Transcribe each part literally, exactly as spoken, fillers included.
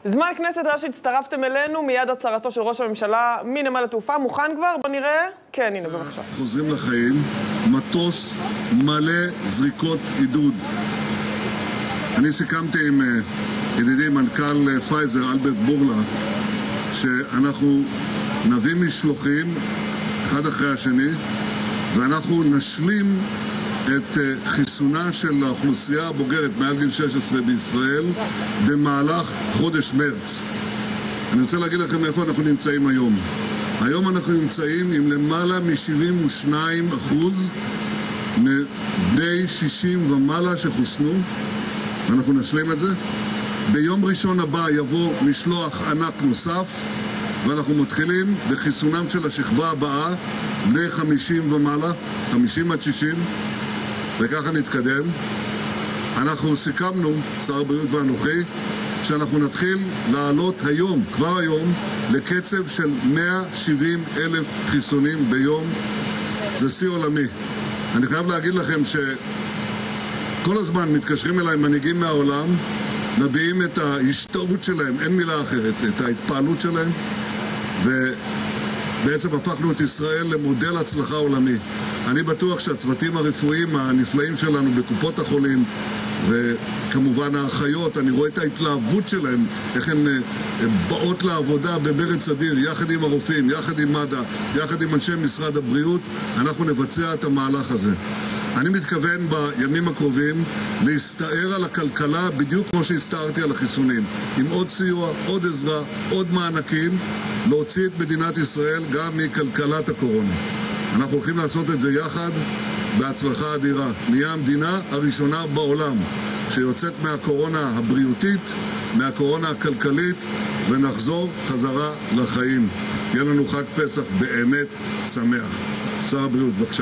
זמן כנסת היה שהצטרפתם אלינו, מיד הצהרתו של ראש הממשלה מנמל התעופה. מוכן כבר? בוא נראה. כן, הנה, בבקשה. חוזרים לחיים, מטוס מלא זריקות עידוד. אני סיכמתי עם ידידי מנכ"ל פייזר, אלברט בורלה, שאנחנו נביא משלוחים אחד אחרי השני, ואנחנו נשלים את חיסונה של האוכלוסייה הבוגרת מעל גיל שש עשרה בישראל במהלך חודש מרץ. אני רוצה להגיד לכם איפה אנחנו נמצאים היום. היום אנחנו נמצאים עם למעלה מ-שבעים ושניים אחוז מבני שישים ומעלה שחוסנו, ואנחנו נשלים את זה. ביום ראשון הבא יבוא משלוח ענק נוסף, ואנחנו מתחילים בחיסונם של השכבה הבאה, בני חמישים ומעלה, חמישים עד שישים, וככה נתקדם. אנחנו סיכמנו, שר הבריאות ואנוכי, שאנחנו נתחיל לעלות היום, כבר היום, לקצב של מאה ושבעים אלף חיסונים ביום. זה שיא עולמי. אני חייב להגיד לכם שכל הזמן מתקשרים אליי מנהיגים מהעולם, מביעים את ההשתאות שלהם, אין מילה אחרת, את ההתפעלות שלהם, ובעצם הפכנו את ישראל למודל הצלחה עולמי. אני בטוח שהצוותים הרפואיים הנפלאים שלנו בקופות החולים, וכמובן האחיות, אני רואה את ההתלהבות שלהם, איך הן באות לעבודה במרץ אדיר, יחד עם הרופאים, יחד עם מד"א, יחד עם אנשי משרד הבריאות, אנחנו נבצע את המהלך הזה. אני מתכוון בימים הקרובים להסתער על הכלכלה בדיוק כמו שהסתערתי על החיסונים, עם עוד סיוע, עוד עזרה, עוד מענקים, להוציא את מדינת ישראל גם מכלכלת הקורונה. אנחנו הולכים לעשות את זה יחד בהצלחה אדירה. נהיה המדינה הראשונה בעולם שיוצאת מהקורונה הבריאותית, מהקורונה הכלכלית, ונחזור חזרה לחיים. יהיה לנו חג פסח באמת שמח. שר הבריאות, בבקשה.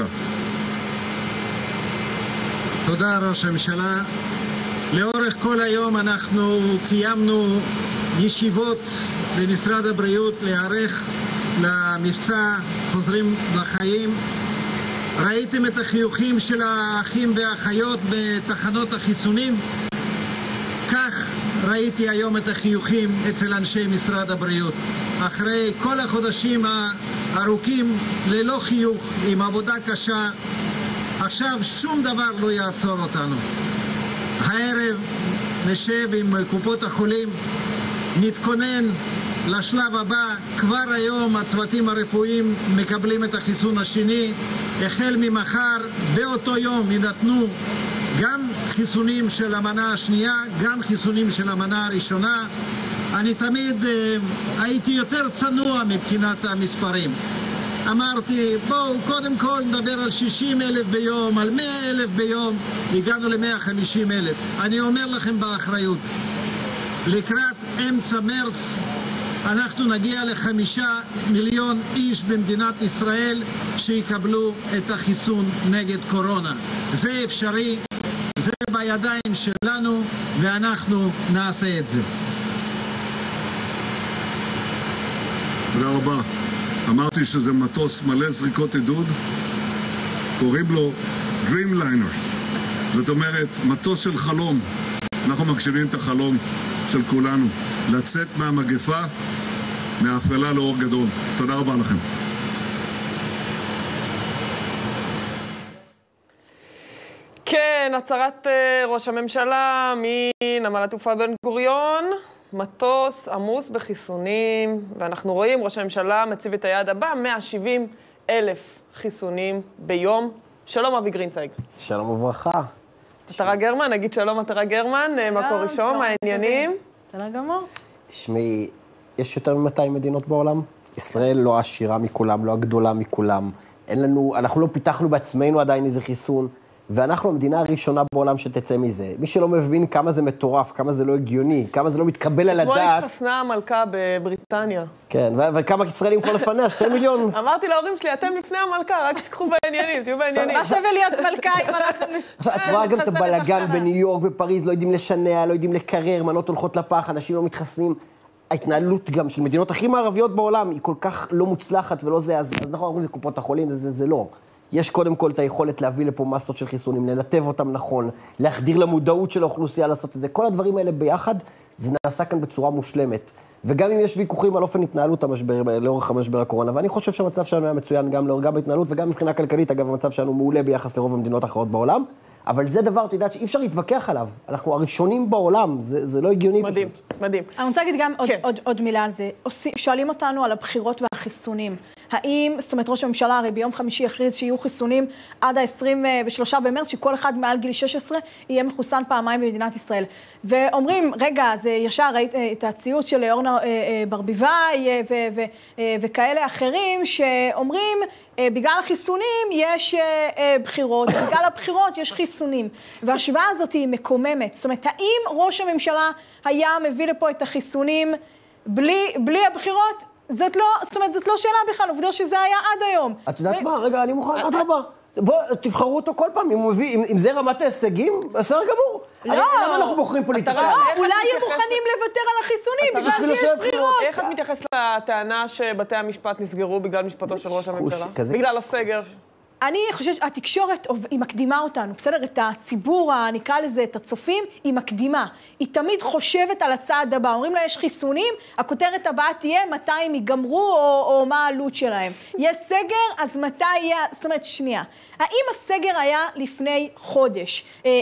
תודה ראש הממשלה. לאורך כל היום אנחנו קיימנו ישיבות במשרד הבריאות להיערך למבצע חוזרים לחיים. ראיתם את החיוכים של האחים והאחיות בתחנות החיסונים? כך ראיתי היום את החיוכים אצל אנשי משרד הבריאות. אחרי כל החודשים הארוכים ללא חיוך, עם עבודה קשה, עכשיו שום דבר לא יעצור אותנו. הערב נשב עם קופות החולים, נתכונן לשלב הבא. כבר היום הצוותים הרפואיים מקבלים את החיסון השני. החל ממחר, באותו יום יינתנו גם חיסונים של המנה השנייה, גם חיסונים של המנה הראשונה. אני תמיד אה, הייתי יותר צנוע מבחינת המספרים. אמרתי, בואו קודם כל נדבר על שישים אלף ביום, על מאה אלף ביום, הגענו ל-מאה וחמישים אלף. אני אומר לכם באחריות, לקראת אמצע מרץ אנחנו נגיע לחמישה מיליון איש במדינת ישראל שיקבלו את החיסון נגד קורונה. זה אפשרי, זה בידיים שלנו, ואנחנו נעשה את זה. תודה רבה. אמרתי שזה מטוס מלא זריקות עידוד, קוראים לו Dreamliner. זאת אומרת, מטוס של חלום. אנחנו מגשימים את החלום של כולנו, לצאת מהמגפה, מהאפלה לאור גדול. תודה רבה לכם. כן, הצהרת ראש הממשלה מנמל התעופה בן גוריון. מטוס עמוס בחיסונים, ואנחנו רואים, ראש הממשלה מציב את היעד הבא, מאה ושבעים אלף חיסונים ביום. שלום, אבי גרינצייג. שלום וברכה. עטרה גרמן, נגיד שלום עטרה גרמן, מקור ראשון, מה העניינים? בסדר גמור. תשמעי, יש יותר מ-מאתיים מדינות בעולם. ישראל לא העשירה מכולם, לא הגדולה מכולם. אין לנו, אנחנו לא פיתחנו בעצמנו עדיין איזה חיסון, ואנחנו המדינה הראשונה בעולם שתצא מזה. מי שלא מבין כמה זה מטורף, כמה זה לא הגיוני, כמה זה לא מתקבל על הדעת. כמו התחסנה המלכה בבריטניה. כן, וכמה ישראלים כבר לפניה, שתי מיליון. אמרתי להורים שלי, אתם לפני המלכה, רק תקחו בעניינים, תהיו בעניינים. מה שווה להיות מלכה אם אנחנו... עכשיו, את רואה גם את הבלגן בניו יורק, בפריז, לא יודעים לשנע, לא יודעים לקרר, מנות הולכות לפח, אנשים לא מתחסנים. ההתנהלות גם של מדינות הכי מערביות בעולם היא כל כך לא מוצלחת ולא זה, אז אנחנו אומרים, זה קופות החולים, זה, זה, זה לא. יש קודם כל את היכולת להביא לפה מסות של חיסונים, לנתב אותם נכון, להחדיר למודעות של האוכלוסייה לעשות את זה. כל הדברים האלה ביחד זה נעשה כאן בצורה מושלמת. וגם אם יש ויכוחים על אופן התנהלות המשבר, לאורך המשבר הקורונה, ואני חושב שהמצב שלנו היה מצוין גם לאור, גם בהתנהלות וגם מבחינה כלכלית, אגב, המצב שלנו מעולה ביחס לרוב המדינות האחרות בעולם, אבל זה דבר, אתה יודעת, שאי אפשר להתווכח עליו. אנחנו הראשונים בעולם, זה, זה לא הגיוני. מדהים, פשוט. מדהים. אני רוצה להגיד גם עוד, כן. עוד, עוד מילה על זה. שואלים אותנו על הבחירות והחיסונים. האם, זאת אומרת, ראש הממשלה הרי ביום חמישי הכריז שיהיו חיסונים עד ה-עשרים ושלושה במרץ, שכל אחד מעל גיל שש עשרה יהיה מחוסן פעמיים במדינת ישראל. ואומרים, רגע, זה ישר, ראית את הציוץ של אורנה ברביבאי ו- ו- וכאלה אחרים, שאומרים, בגלל החיסונים יש בחירות, בגלל הבחירות יש חיסונים. וההשוואה הזאת היא מקוממת. זאת אומרת, האם ראש הממשלה היה מביא לפה את החיסונים בלי, בלי הבחירות? זאת לא, זאת אומרת, זאת לא שאלה בכלל, עובדו שזה היה עד היום. את יודעת מה? רגע, אני מוכן, עד רבה. בוא, תבחרו אותו כל פעם, אם הוא מביא, אם זה רמת ההישגים, בסדר גמור. לא. למה אנחנו בוחרים פוליטיקאים? לא, אולי הם מוכנים לוותר על החיסונים, בגלל שיש בחירות. איך את מתייחסת לטענה שבתי המשפט נסגרו בגלל משפטו של ראש הממשלה? כזה. בגלל הסגר? אני חושבת שהתקשורת היא מקדימה אותנו, בסדר? את הציבור, נקרא לזה, את הצופים, היא מקדימה. היא תמיד חושבת על הצעד הבא. אומרים לה, יש חיסונים, הכותרת הבאה תהיה מתי הם ייגמרו או, או מה העלות שלהם. יש סגר, אז מתי יהיה... זאת אומרת, שנייה. האם הסגר היה לפני חודש,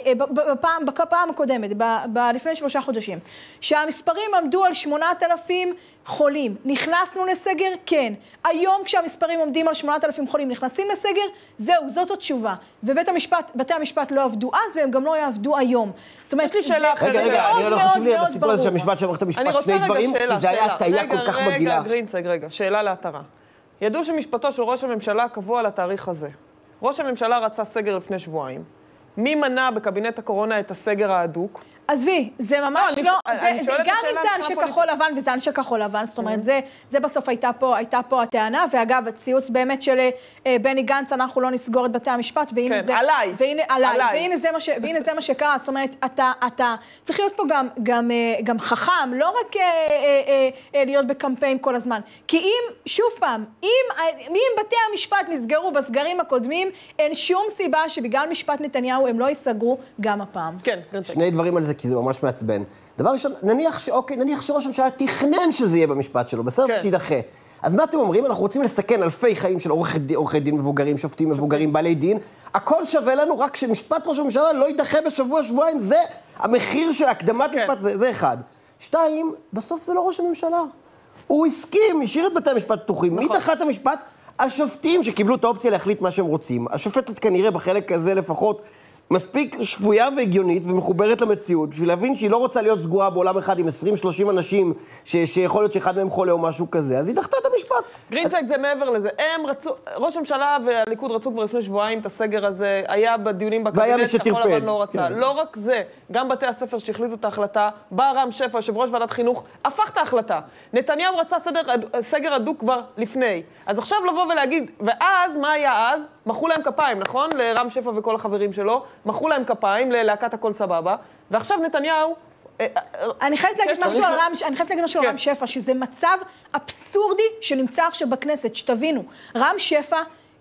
בפעם, בפעם הקודמת, לפני שלושה חודשים, שהמספרים עמדו על שמונת אלפים חולים, נכנסנו לסגר? כן. היום כשהמספרים עומדים על שמונת אלפים חולים, נכנסים לסגר? זהו, זאת התשובה. ובית המשפט, בתי המשפט לא עבדו אז, והם גם לא יעבדו היום. זאת אומרת, יש לי שאלה אחרת. רגע, רגע, אני לא חשוב לי בסיפור הזה שהמשפט שאמרת המשפט שני דברים, כי זה היה הטעיה כל כך מגעילה. רגע, גרינצייג, רגע, שאלה להתרה. ידעו שמשפטו של ראש הממשלה קבוע לתאריך הזה. ראש הממשלה רצה סגר לפני שבועיים. מי מנע בקבינט הקורונה את הסגר ההדוק? עזבי, זה ממש לא, לא, אני, זה, אני זה, גם אם זה אנשי כחול לבן וזה אנשי כחול לבן, זאת אומרת, זה, זה בסוף הייתה פה, הייתה פה הטענה, ואגב, הציוץ באמת של אה, בני גנץ, אנחנו לא נסגור את בתי המשפט, והנה כן, זה, עליי, והנה, עליי, עליי. והנה זה מה ש, והנה זה מה שקרה, זאת אומרת, אתה, אתה, צריך להיות פה גם, גם, גם חכם, לא רק אה, אה, אה, להיות בקמפיין כל הזמן, כי אם, שוב פעם, אם, אם בתי המשפט נסגרו בסגרים הקודמים, אין שום סיבה שבגלל משפט נתניהו הם לא ייסגרו גם הפעם. כן, שני דברים על זה, כי זה ממש מעצבן. דבר ראשון, נניח ש... אוקיי, נניח שראש הממשלה תכנן שזה יהיה במשפט שלו, בסדר? כן. שידחה. אז מה אתם אומרים? אנחנו רוצים לסכן אלפי חיים של עורכי דין מבוגרים, שופטים מבוגרים, בעלי דין. הכל שווה לנו רק שמשפט ראש הממשלה לא יידחה בשבוע, שבועיים. זה המחיר של הקדמת כן. משפט, זה, זה אחד. שתיים, בסוף זה לא ראש הממשלה. הוא הסכים, השאיר את בתי המשפט פתוחים. נכון. מי דחה את המשפט? השופטים שקיבלו את האופציה להחליט מה שהם רוצים. השופטת כנראה בחלק הזה לפחות מספיק שפויה והגיונית ומחוברת למציאות, בשביל להבין שהיא לא רוצה להיות סגורה בעולם אחד עם עשרים שלושים אנשים, ש- שיכול להיות שאחד מהם חולה או משהו כזה, אז היא דחתה את המשפט. גרינצייג, זה מעבר לזה. הם רצו, ראש הממשלה והליכוד רצו כבר לפני שבועיים את הסגר הזה, היה בדיונים בקבינט, כחול לבן לא רצה. לא רק זה, גם בתי הספר שהחליטו את ההחלטה, בא רם שפע, יושב ראש ועדת חינוך, הפך את ההחלטה. נתניהו רצה סדר, סגר הדוק כבר לפני. אז עכשיו לבוא ולהגיד, ואז, מה היה אז? מחאו להם כפיים, נכון? לרם שפע וכל החברים שלו, מחאו להם כפיים ללהקת הכל סבבה, ועכשיו נתניהו... אני חייבת להגיד משהו על רם, אני חייבת להגיד משהו על רם שפע, שזה מצב אבסורדי שנמצא עכשיו בכנסת, שתבינו. רם שפע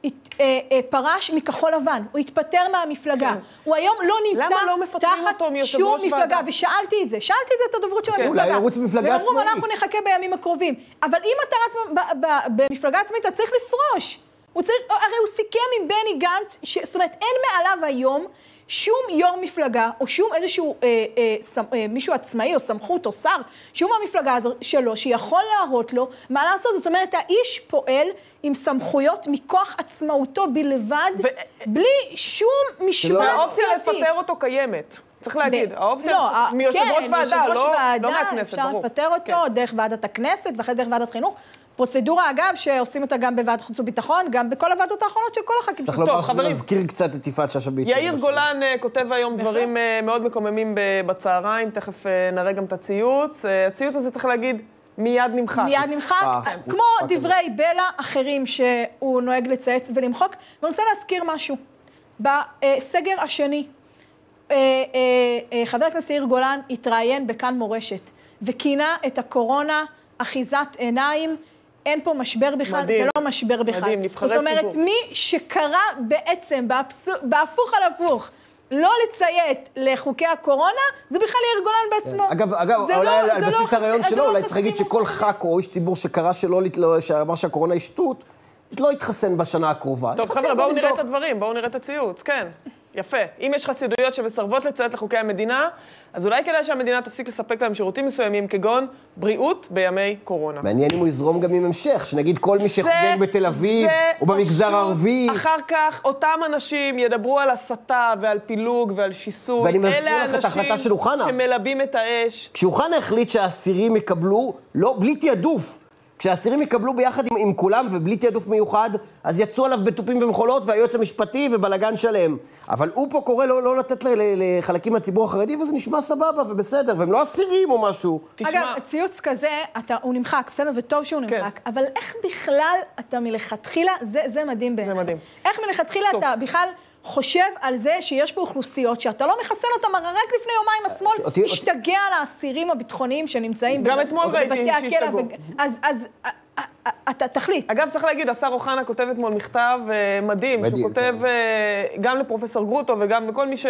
פרש מכחול לבן, הוא התפטר מהמפלגה, הוא היום לא נמצא תחת שום מפלגה, ושאלתי את זה, שאלתי את זה את הדוברות של המפלגה, והם אמרו, אנחנו נחכה בימים הקרובים, אבל אם אתה רץ במפלגה עצמאית, אתה צריך לפרוש. הוא צריך, הרי הוא סיכם עם בני גנץ, ש, זאת אומרת, אין מעליו היום שום יו"ר מפלגה, או שום איזשהו אה, אה, סמ, אה, מישהו עצמאי, או סמכות, או שר, שום המפלגה הזו שלו, שיכול להראות לו מה לעשות. זאת אומרת, האיש פועל עם סמכויות מכוח עצמאותו בלבד, ו... בלי שום משמעת סיעתית. האופציה לפטר אותו קיימת. צריך להגיד, האופציה מיושב ראש ועדה, לא מהכנסת, ברור. אפשר לפטר אותו דרך ועדת הכנסת, ואחרי דרך ועדת חינוך. פרוצדורה, אגב, שעושים אותה גם בוועדת חוץ וביטחון, גם בכל הוועדות האחרונות של כל הח"כים. צריך לומר שזה מזכיר קצת את יפעת שאשא ביטון. יאיר גולן כותב היום דברים מאוד מקוממים בצהריים, תכף נראה גם את הציוץ. הציוץ הזה צריך להגיד, מיד נמחק. מיד נמחק, כמו דברי בלע אחרים שהוא נוהג לצייץ ולמחוק. ואני רוצה להזכיר משהו. בסגר השני, חבר הכנסת יאיר גולן התראיין בכאן מורשת, וכינה את הקורונה אחיזת עיניים, אין פה משבר בכלל, מדהים, זה לא משבר בכלל. מדהים, נבחרי ציבור. זאת אומרת, מי שקרא בעצם, בהפוך על הפוך, לא לציית לחוקי הקורונה, זה בכלל יאיר גולן בעצמו. אגב, אגב, אולי על בסיס הרעיון שלו, אולי צריך להגיד שכל ח"כ או איש ציבור שקרא שלא, שאמר שהקורונה היא שטות, לא יתחסן בשנה הקרובה. טוב, חבר'ה, בואו נראה את הדברים, בואו נראה את הציוץ, כן. יפה. אם יש חסידויות שמסרבות לציית לחוקי המדינה, אז אולי כדאי שהמדינה תפסיק לספק להם שירותים מסוימים, כגון בריאות בימי קורונה. מעניין אם הוא יזרום גם עם המשך, שנגיד כל מי שחוגג בתל אביב, או במגזר הערבי. אחר כך אותם אנשים ידברו על הסתה ועל פילוג ועל שיסוי. ואני מזכיר לך את ההחלטה של אוחנה. שמלבים את האש. כשאוחנה החליט שהאסירים יקבלו, לא, בלי תיעדוף. כשהאסירים יקבלו ביחד עם, עם כולם ובלי תיעדוף מיוחד, אז יצאו עליו בטופים ומחולות והיועץ המשפטי ובלגן שלם. אבל הוא פה קורא לא, לא לתת לחלקים מהציבור החרדי, וזה נשמע סבבה ובסדר, והם לא אסירים או משהו. תשמע... אגב, ציוץ כזה, אתה, הוא נמחק, בסדר, וטוב שהוא נמחק, כן. אבל איך בכלל אתה מלכתחילה, זה, זה מדהים בעיניי. זה מדהים. איך מלכתחילה טוב. אתה בכלל... חושב על זה שיש פה אוכלוסיות שאתה לא מחסן אותם, הרי רק לפני יומיים השמאל השתגע על האסירים הביטחוניים שנמצאים גם אתמול ראיתי שהשתגעו. אז אתה תחליט. אגב, צריך להגיד, השר אוחנה כותב אתמול מכתב מדהים, שהוא כותב גם לפרופסור גרוטו וגם לכל מי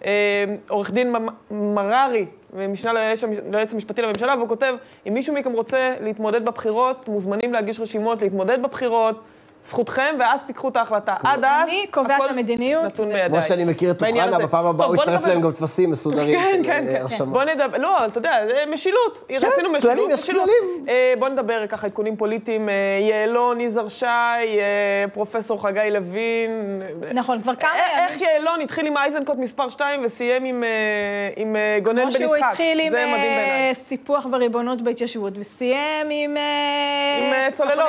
שעורך דין מררי, משנה ליועץ המשפטי לממשלה, והוא כותב, אם מישהו מכם רוצה להתמודד בבחירות, מוזמנים להגיש רשימות, להתמודד בבחירות, זכותכם, ואז תיקחו את ההחלטה. עד אז, אני קובע את המדיניות. נתון בידיי. כמו שאני מכיר את אוחנה, בפעם הבאה הוא יצרף להם גם תפסים מסודרים. כן, כן, כן. בוא נדבר, לא, אתה יודע, זה משילות. רצינו משילות. כללים, יש כללים. בוא נדבר ככה, עדכונים פוליטיים, יעלון, יזהר שי, פרופסור חגי לוין. נכון, כבר כמה ימים. איך יעלון התחיל עם אייזנקוט מספר שתיים וסיים עם גונן בן יצחק. כמו שהוא התחיל עם סיפוח וריבונות בהתיישבות, וסיים עם... עם צוללות,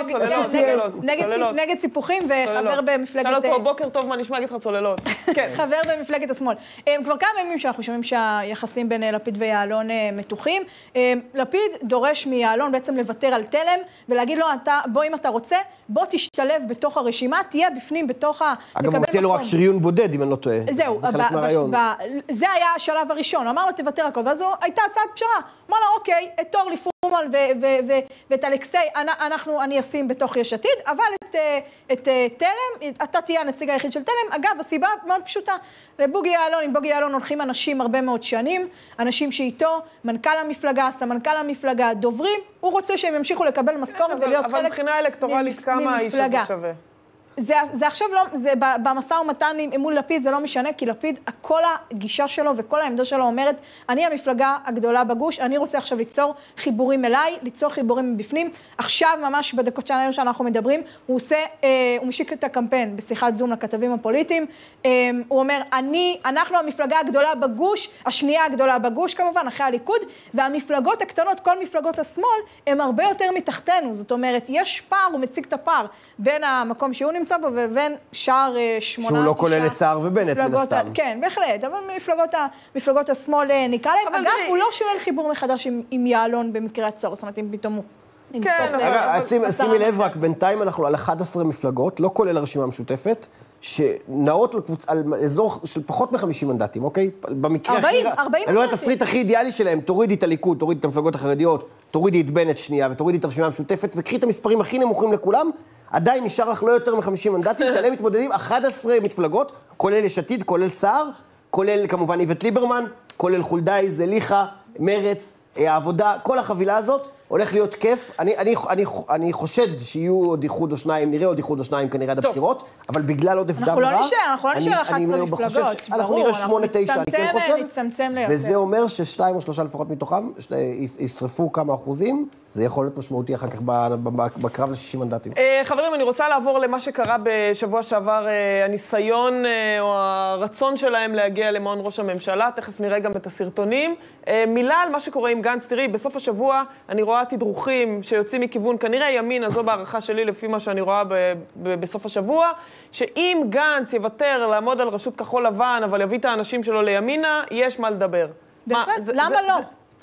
צוללות. נגד סיפוחים וחבר במפלגת... שאל אותו, בוקר טוב, מה נשמע, אגיד לך צוללות. כן. חבר במפלגת השמאל. כבר כמה ימים שאנחנו שומעים שהיחסים בין לפיד ויעלון מתוחים. לפיד דורש מיעלון בעצם לוותר על תלם, ולהגיד לו, בוא אם אתה רוצה, בוא תשתלב בתוך הרשימה, תהיה בפנים בתוך ה... אגב, הוא מציע לו רק שריון בודד, אם אני לא טועה. זהו. זה חלק מהרעיון. זה היה השלב הראשון. אמר לו, תוותר הכל. ואז הייתה הצעת פשרה. אמר לו, אוקיי, את אורלי פרומן ואת אלכסי, אני אשים בתוך יש עתיד, אבל את תלם, אתה תהיה הנציג היחיד של תלם. אגב, הסיבה מאוד פשוטה. לבוגי יעלון, עם בוגי יעלון הולכים אנשים הרבה מאוד שנים, אנשים שאיתו, מנכ"ל המפלגה, סמנכ"ל המפלגה, דוברים, הוא רוצה שהם ימשיכו לקבל משכורת ולהיות חלק... אבל מבחינה אלקטורלית כמה האיש הזה שווה? זה, זה עכשיו לא, זה במשא ומתן מול לפיד, זה לא משנה, כי לפיד, כל הגישה שלו וכל העמדה שלו אומרת, אני המפלגה הגדולה בגוש, אני רוצה עכשיו ליצור חיבורים אליי, ליצור חיבורים מבפנים. עכשיו, ממש בדקות שלנו שאנחנו מדברים, הוא עושה, אה, הוא משיק את הקמפיין בשיחת זום לכתבים הפוליטיים, אה, הוא אומר, אני, אנחנו המפלגה הגדולה בגוש, השנייה הגדולה בגוש כמובן, אחרי הליכוד, והמפלגות הקטנות, כל מפלגות השמאל, הם הרבה יותר מתחתנו, זאת אומרת, יש פער, הוא מציג את הפער בין המקום שהוא נמצא בו ובין שער שמונה... שהוא לא כולל את סער ובנט מן הסתם. כן, בהחלט, אבל מפלגות השמאל נקרא להם. אגב, הוא לא שולל חיבור מחדש עם יעלון במקרה הצורך, זאת אומרת, אם פתאום הוא... כן, אבל... שימי לב רק, בינתיים אנחנו על אחת עשרה מפלגות, לא כולל הרשימה המשותפת, שנעות על אזור של פחות מ-חמישים מנדטים, אוקיי? במקרה הכי... ארבעים, ארבעים אני רואה את הסריט הכי אידיאלי שלהם, תורידי את הליכוד, תורידי את המפלגות החרדיות, תורידי את בנט שנייה ותורידי את הרשימה המשותפת, וקחי את המספרים הכי נמוכים לכולם, עדיין נשאר לך לא יותר מ-חמישים מנדטים, שעליהם מתמודדים אחת עשרה מפלגות, כולל יש עתיד, כולל סער, כולל כמובן איווט ליברמן, כולל חולדאי, זליכה, מרץ, העבודה, כל החבילה הזאת הולך להיות כיף. אני, אני, אני, אני חושד שיהיו עוד איחוד או שניים, נראה עוד איחוד או שניים כנראה עד הבחירות, אבל בגלל עודף דם רע... אנחנו לא נשאר, אנחנו לא נשאר אחת עשרה מפלגות. אנחנו נראה שמונה תשע, אני כן חושב. נצמצם ליותר. וזה אומר ששתיים או שלושה לפחות מתוכם, ישרפו כמה אחוזים, זה יכול להיות משמעותי אחר כך בקרב ל-שישים מנדטים. חברים, אני רוצה לעבור למה שקרה בשבוע שעבר, הניסיון או הרצון שלהם להגיע למעון ראש הממשלה, תכף נראה גם את הסרטונים. מילה על מה שקורה עם גנץ, תראי, בסוף השבוע אני רואה תדרוכים שיוצאים מכיוון, כנראה ימין, אז זו בערכה שלי לפי מה שאני רואה ב- ב- בסוף השבוע, שאם גנץ יוותר לעמוד על רשות כחול לבן, אבל יביא את האנשים שלו לימינה, יש מה לדבר. בהחלט, מה, זה, למה זה, לא? זה,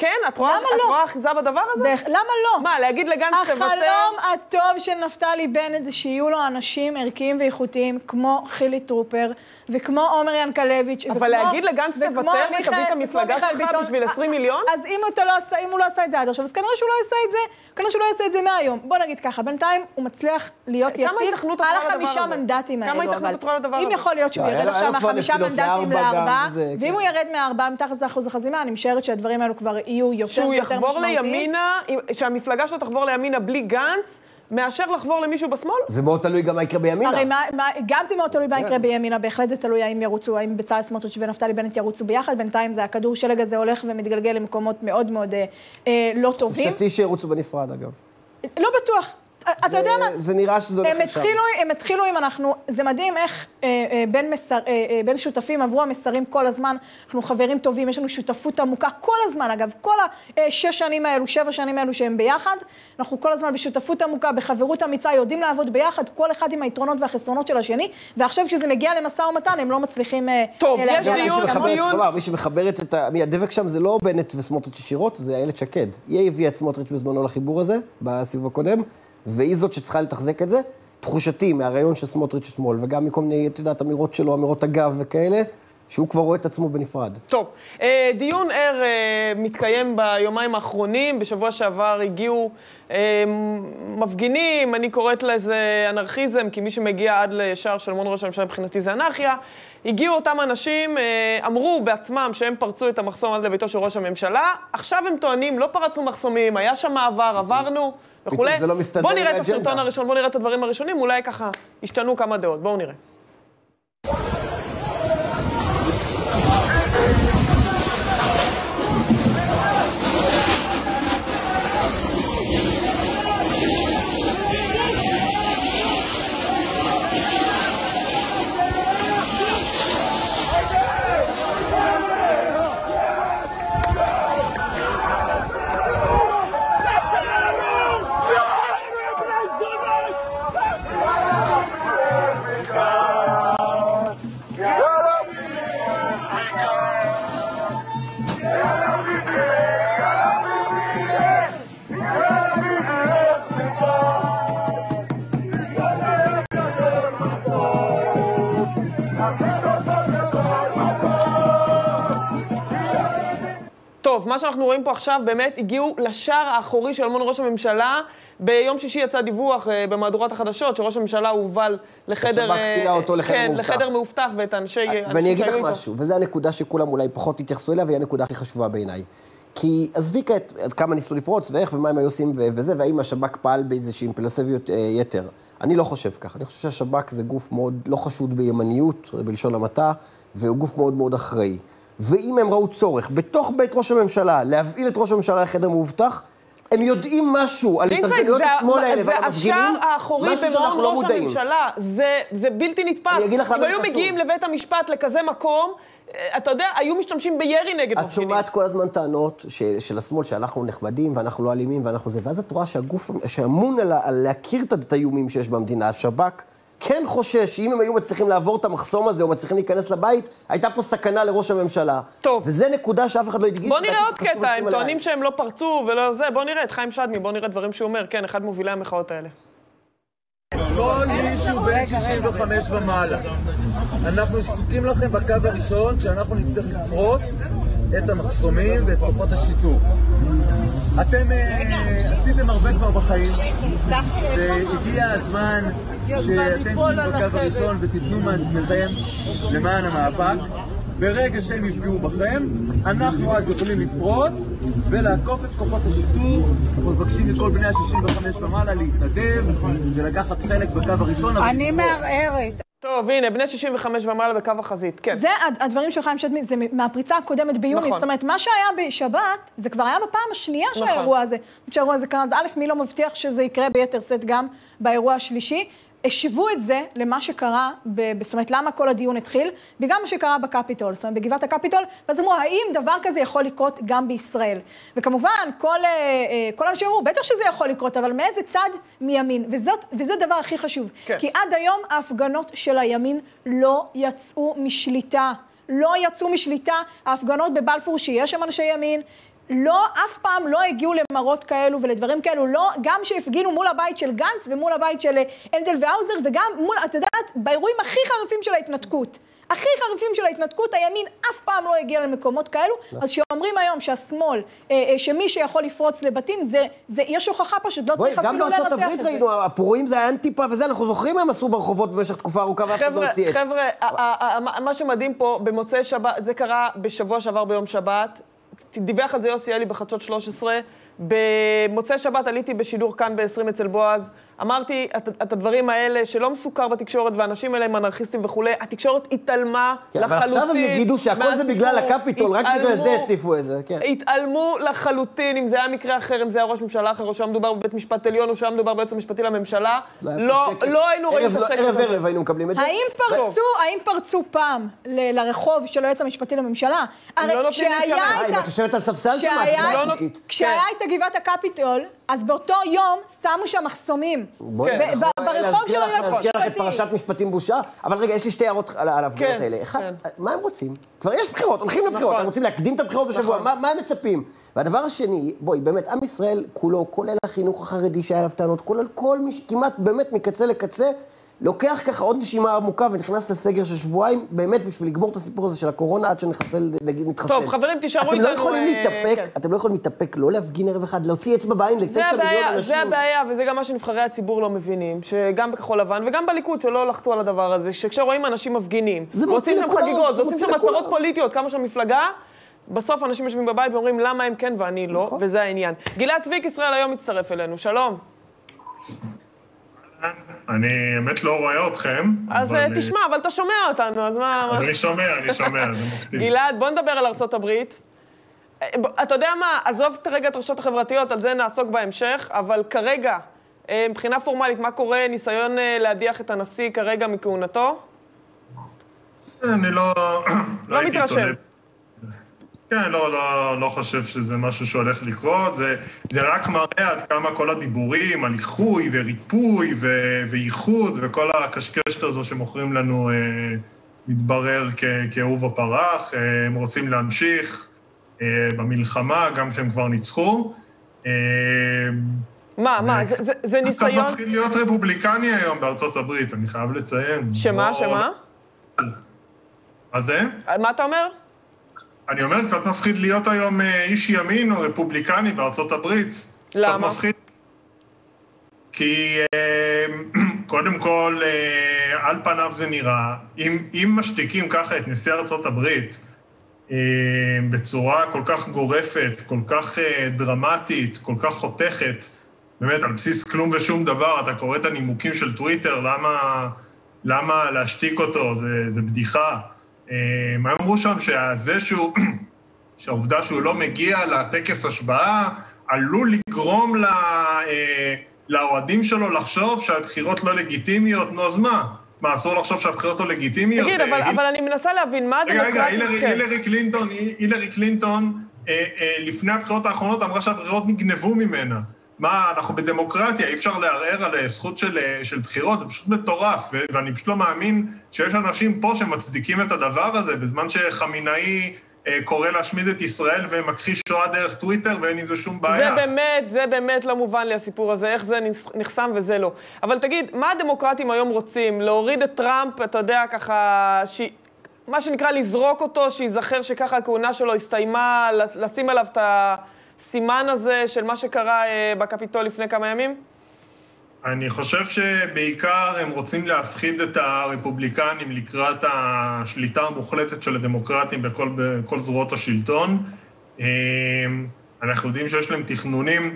כן? את רואה אחיזה בדבר הזה? למה לא? מה, להגיד לגנץ תוותר? החלום הטוב של נפתלי בנט זה שיהיו לו אנשים ערכיים ואיכותיים, כמו חילי טרופר, וכמו עומר ינקלביץ'. אבל להגיד לגנץ תוותר ותביא את המפלגה שלך בשביל עשרים מיליון? אז אם הוא לא עשה את זה עד עכשיו, אז כנראה שהוא לא עשה את זה, כנראה שהוא לא יעשה את זה מהיום. בוא נגיד ככה, בינתיים הוא מצליח להיות יציב על החמישה מנדטים האלו. כמה התכנות תוכל לדבר הזה? אם יכול להיות שהוא ירד עכשיו מהחמישה מנדטים לארבעה, ואם הוא ירד מהארבעה מתחת לאחוז החזימה, אני משערת שהדברים האלו כבר יהיו יותר ויותר משמעותיים. שהמפלגה שלו תחבור לימינה בלי גנץ, מאשר לחבור למישהו בשמאל? זה מאוד תלוי גם מה יקרה בימינה. הרי גם זה מאוד תלוי מה יקרה בימינה, בהחלט זה תלוי האם ירוצו, האם בצלאל סמוטריץ' ונפתלי בנט ירוצו ביחד, בינתיים זה הכדור שלג הזה הולך ומתגלגל למקומות מאוד מאוד לא טובים. חשבתי שירוצו בנפרד אגב. לא בטוח. אתה יודע מה? זה נראה שזה הולך לשם. הם התחילו עם אנחנו, זה מדהים איך בין שותפים עברו המסרים כל הזמן, אנחנו חברים טובים, יש לנו שותפות עמוקה כל הזמן, אגב, כל השש שנים האלו, שבע שנים האלו שהם ביחד, אנחנו כל הזמן בשותפות עמוקה, בחברות אמיצה, יודעים לעבוד ביחד, כל אחד עם היתרונות והחסרונות של השני, ועכשיו כשזה מגיע למשא ומתן, הם לא מצליחים... טוב, יש דיון. מי שמחברת את הדבק שם זה לא בנט וסמוטריץ' ישירות, זה איילת שקד. היא הביאה את סמוטריץ' בזמנו לחיבור הזה, בסיבוב הקודם. והיא זאת שצריכה לתחזק את זה, תחושתי מהרעיון של סמוטריץ' אתמול, וגם מכל מיני, את יודעת, אמירות שלו, אמירות אגב וכאלה, שהוא כבר רואה את עצמו בנפרד. טוב, דיון ער מתקיים ביומיים האחרונים, בשבוע שעבר הגיעו מפגינים, אני קוראת לזה אנרכיזם, כי מי שמגיע עד לשער של מעון ראש הממשלה מבחינתי זה אנרכיה, הגיעו אותם אנשים, אמרו בעצמם שהם פרצו את המחסום עד לביתו של ראש הממשלה, עכשיו הם טוענים, לא פרצנו מחסומים, היה שם מעבר, עברנו, וכולי. לא בואו נראה את הסרטון הראשון, בואו נראה את הדברים הראשונים, אולי ככה השתנו כמה דעות. בואו נראה. טוב, מה שאנחנו רואים פה עכשיו באמת הגיעו לשער האחורי של מעון ראש הממשלה. ביום שישי יצא דיווח במהדורות החדשות שראש הממשלה הובל לחדר, אותו לחדר, כן, מאובטח. לחדר מאובטח ואת אנשי... ואני אגיד לך משהו, וזו הנקודה שכולם אולי פחות התייחסו אליה, והיא הנקודה הכי חשובה בעיניי. כי עזבי כעת עד כמה ניסו לפרוץ ואיך ומה הם היו עושים וזה, והאם השב"כ פעל באיזושהי אימפולסיביות יתר. אני לא חושב ככה. אני חושב שהשב"כ זה גוף מאוד לא חשוד בימניות, בלשון המעטה, והוא גוף מאוד מאוד אחראי. ואם הם ראו צורך בתוך בית ראש הממשלה להביא את ראש הממשלה לחדר מאובטח, הם יודעים משהו על התארגנויות השמאל האלה ועל המפגינים, משהו שאנחנו לא מודעים. הממשלה, זה, זה בלתי נתפס. אם היו מגיעים לבית המשפט לכזה מקום, אתה יודע, היו משתמשים בירי נגד מפגינים. את שומעת כל הזמן טענות של, של השמאל שאנחנו נחמדים ואנחנו לא אלימים ואנחנו זה, ואז את רואה שהגוף שאמון על, על להכיר את האיומים שיש במדינה, השב"כ, כן חושש שאם הם היו מצליחים לעבור את המחסום הזה או מצליחים להיכנס לבית, הייתה פה סכנה לראש הממשלה. טוב. וזה נקודה שאף אחד לא הדגיש. בוא נראה עוד קטע, הם טוענים שהם לא פרצו ולא זה. בוא נראה את חיים שדמי, בוא נראה דברים שהוא אומר. כן, אחד מובילי המחאות האלה. כל מישהו בן שישים וחמש ומעלה. אנחנו זקוקים לכם בקו הראשון כשאנחנו נצטרך לפרוץ את המחסומים ואת כוחות השיטור. אתם עשיתם הרבה כבר בחיים, והגיע הזמן שאתם תהיו בקו הראשון ותיתנו מעצמכם למען המאבק. ברגע שהם יפגעו בכם, אנחנו אז יכולים לפרוץ ולעקוף את כוחות השיטור. אנחנו מבקשים מכל בני ה-שישים וחמש ומעלה להתנדב ולקחת חלק בקו הראשון. אני מערערת. טוב, הנה, בני שישים וחמש ומעלה בקו החזית, כן. זה, הדברים שלך עם שדמי, זה מהפריצה הקודמת ביוני, נכון. זאת אומרת, מה שהיה בשבת, זה כבר היה בפעם השנייה נכון. שהאירוע הזה, שהאירוע הזה קרה, אז א', מי לא מבטיח שזה יקרה ביתר סט גם באירוע השלישי, השיבו את זה למה שקרה, ב, זאת אומרת, למה כל הדיון התחיל, בגלל מה שקרה בקפיטול, זאת אומרת, בגבעת הקפיטול, ואז אמרו, האם דבר כזה יכול לקרות גם בישראל? וכמובן, כל, כל אנשים אמרו, בטח שזה יכול לקרות, אבל מאיזה צד מימין? וזאת, וזה דבר הכי חשוב. כן. כי עד היום ההפגנות של הימין לא יצאו משליטה. לא יצאו משליטה. ההפגנות בבלפור שיש שם אנשי ימין, לא, אף פעם לא הגיעו למראות כאלו ולדברים כאלו, לא, גם שהפגינו מול הבית של גנץ ומול הבית של הנדל והאוזר, וגם מול, את יודעת, באירועים הכי חריפים של ההתנתקות. הכי חריפים של ההתנתקות, הימין אף פעם לא הגיע למקומות כאלו, אז שאומרים היום שהשמאל, שמי שיכול לפרוץ לבתים, זה, זה, יש הוכחה פשוט, לא צריך אפילו לנתח את זה. גם בארצות הברית ראינו, הפורעים זה היה אנטיפה וזה, אנחנו זוכרים הם עשו ברחובות במשך תקופה ארוכה ואף אחד לא הוציא את. חבר'ה, מה שמדהים פה, במוצאי שבת, זה קרה בשבוע שעבר ביום שבת, דיווח על זה יוסי אלי בחדשות שלוש עשרה, במוצאי שבת עליתי בשידור כאן ב-עשרים אצל בועז, אמרתי את, את הדברים האלה שלא מסוכר בתקשורת ואנשים אלה הם אנרכיסטים וכו', התקשורת התעלמה כן, לחלוטין. ועכשיו הם יגידו שהכל זה בגלל הקפיטול, רק בגלל זה הציפו את זה. כן. התעלמו לחלוטין, אם זה היה מקרה אחר, אם זה היה ראש ממשלה אחר, או שהיה מדובר בבית משפט עליון, או שהיה מדובר ביועץ המשפטי לממשלה, לא, לא היינו רואים את השקט הזה. ערב ערב היינו מקבלים את זה. האם פרצו, האם פרצו פעם לרחוב של היועץ המשפטי לממשלה? לא נותנים אם את יושבת על ספסל שמה, כשהיה את גבעת הקפיטול, אז באותו יום שמו שם מחסומים. ברחוב של היועץ המשפטי. להזכיר לך את פרשת משפטים בושה, אבל רגע, יש לי שתי הערות על ההפגנות האלה. אחד, מה הם רוצים? כבר יש בחירות, הולכים לבחירות, הם רוצים להקדים את הבחירות בשבוע, מה הם מצפים? והדבר השני, בואי, באמת, עם ישראל כולו, כולל החינוך החרדי שהיה עליו טענות, כולל כל מי שכמעט באמת מקצה לקצה, לוקח ככה עוד נשימה עמוקה ונכנס לסגר של שבועיים, באמת בשביל לגמור את הסיפור הזה של הקורונה עד שנחסל, נגיד, נתחסל. טוב, חברים, תישארו איתנו. אתם לא יכולים להתאפק, אתם לא יכולים להתאפק, לא להפגין ערב אחד, להוציא אצבע בעין לתשע מיליון אנשים. זה הבעיה, וזה גם מה שנבחרי הציבור לא מבינים, שגם בכחול לבן וגם בליכוד שלא לחצו על הדבר הזה, שכשרואים אנשים מפגינים, רוצים שם חגיגות, רוצים שם הצהרות פוליטיות, כמה שם מפלגה, בסוף אנשים יושבים בבית ואומרים למה הם כן ואני לא, וזה העניין. גלעד צביק, ישראל היום מצטרף אלינו. שלום. אני באמת לא רואה אתכם. אז תשמע, אבל אתה שומע אותנו, אז מה... אני שומע, אני שומע, זה מספיק. גלעד, בוא נדבר על ארצות הברית. אתה יודע מה, עזוב כרגע את הרשתות החברתיות, על זה נעסוק בהמשך, אבל כרגע, מבחינה פורמלית, מה קורה? ניסיון להדיח את הנשיא כרגע מכהונתו? אני לא... לא מתרשם. כן, לא, לא, לא חושב שזה משהו שהולך לקרות, זה, זה רק מראה עד כמה כל הדיבורים על איחוי וריפוי ו, וייחוד וכל הקשקשת הזו שמוכרים לנו אה, מתברר כ, כאהוב הפרח, אה, הם רוצים להמשיך אה, במלחמה, גם שהם כבר ניצחו. אה, מה, מה, זה, זה, זה ניסיון... קצת מתחיל להיות רפובליקני היום בארצות הברית, אני חייב לציין. שמה, לא... שמה? מה זה? מה אתה אומר? אני אומר, קצת מפחיד להיות היום איש ימין או רפובליקני בארצות הברית. למה? קצת מפחיד. כי קודם כל, על פניו זה נראה, אם, אם משתיקים ככה את נשיא ארצות הברית, בצורה כל כך גורפת, כל כך דרמטית, כל כך חותכת, באמת, על בסיס כלום ושום דבר, אתה קורא את הנימוקים של טוויטר, למה, למה להשתיק אותו, זה, זה בדיחה. מה הם אמרו שם? שזה שהוא, שהעובדה שהוא לא מגיע לטקס השבעה, עלול לגרום לאוהדים שלו לחשוב שהבחירות לא לגיטימיות, נו אז מה? מה, אסור לחשוב שהבחירות לא לגיטימיות? תגיד, אבל, אבל אני מנסה להבין, מה הדמוקרטיה? רגע, רגע, הילרי קלינטון, הילרי קלינטון, לפני הבחירות האחרונות אמרה שהבחירות נגנבו ממנה. מה, אנחנו בדמוקרטיה, אי אפשר לערער על זכות של, של בחירות, זה פשוט מטורף, ואני פשוט לא מאמין שיש אנשים פה שמצדיקים את הדבר הזה, בזמן שחמינאי אה, קורא להשמיד את ישראל ומכחיש שואה דרך טוויטר, ואין עם זה שום בעיה. זה באמת, זה באמת לא מובן לי הסיפור הזה, איך זה נחסם וזה לא. אבל תגיד, מה הדמוקרטים היום רוצים? להוריד את טראמפ, אתה יודע, ככה, ש... מה שנקרא לזרוק אותו, שיזכר שככה הכהונה שלו הסתיימה, לשים עליו את ה... סימן הזה של מה שקרה אה, בקפיטול לפני כמה ימים? אני חושב שבעיקר הם רוצים להפחיד את הרפובליקנים לקראת השליטה המוחלטת של הדמוקרטים בכל, בכל זרועות השלטון. אה, אנחנו יודעים שיש להם תכנונים.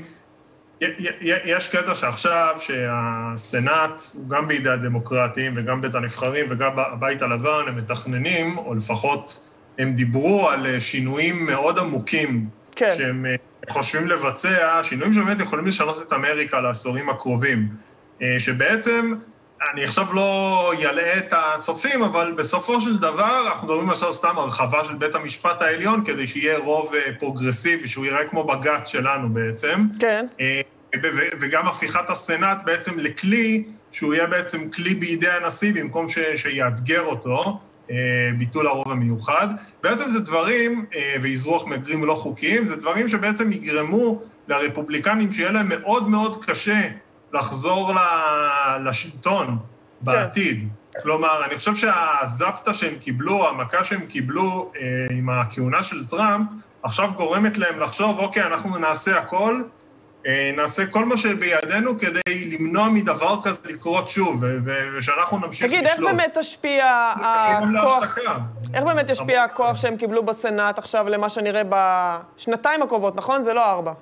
יש קטע שעכשיו שהסנאט, גם בידי הדמוקרטים וגם בית הנבחרים וגם הבית הלבן, הם מתכננים, או לפחות הם דיברו על שינויים מאוד עמוקים, כן. שהם חושבים לבצע, שינויים שבאמת יכולים לשנות את אמריקה לעשורים הקרובים, שבעצם, אני עכשיו לא ילאה את הצופים, אבל בסופו של דבר, אנחנו מדברים עכשיו סתם הרחבה של בית המשפט העליון, כדי שיהיה רוב פרוגרסיבי, שהוא יראה כמו בג"ץ שלנו בעצם. כן. וגם הפיכת הסנאט בעצם לכלי, שהוא יהיה בעצם כלי בידי הנשיא, במקום ש- שיאתגר אותו. ביטול הרוב המיוחד. בעצם זה דברים, ואזרוח מגרים לא חוקיים, זה דברים שבעצם יגרמו לרפובליקנים שיהיה להם מאוד מאוד קשה לחזור לשלטון בעתיד. כלומר, אני חושב שהזפטה שהם קיבלו, המכה שהם קיבלו עם הכהונה של טראמפ, עכשיו גורמת להם לחשוב, אוקיי, אנחנו נעשה הכל, נעשה כל מה שבידינו כדי למנוע מדבר כזה לקרות שוב, ושאנחנו נמשיך לשלוט. תגיד, איך באמת תשפיע הכוח, איך באמת ישפיע הכוח שהם קיבלו בסנאט עכשיו למה שנראה בשנתיים הקרובות, נכון? זה לא ארבע.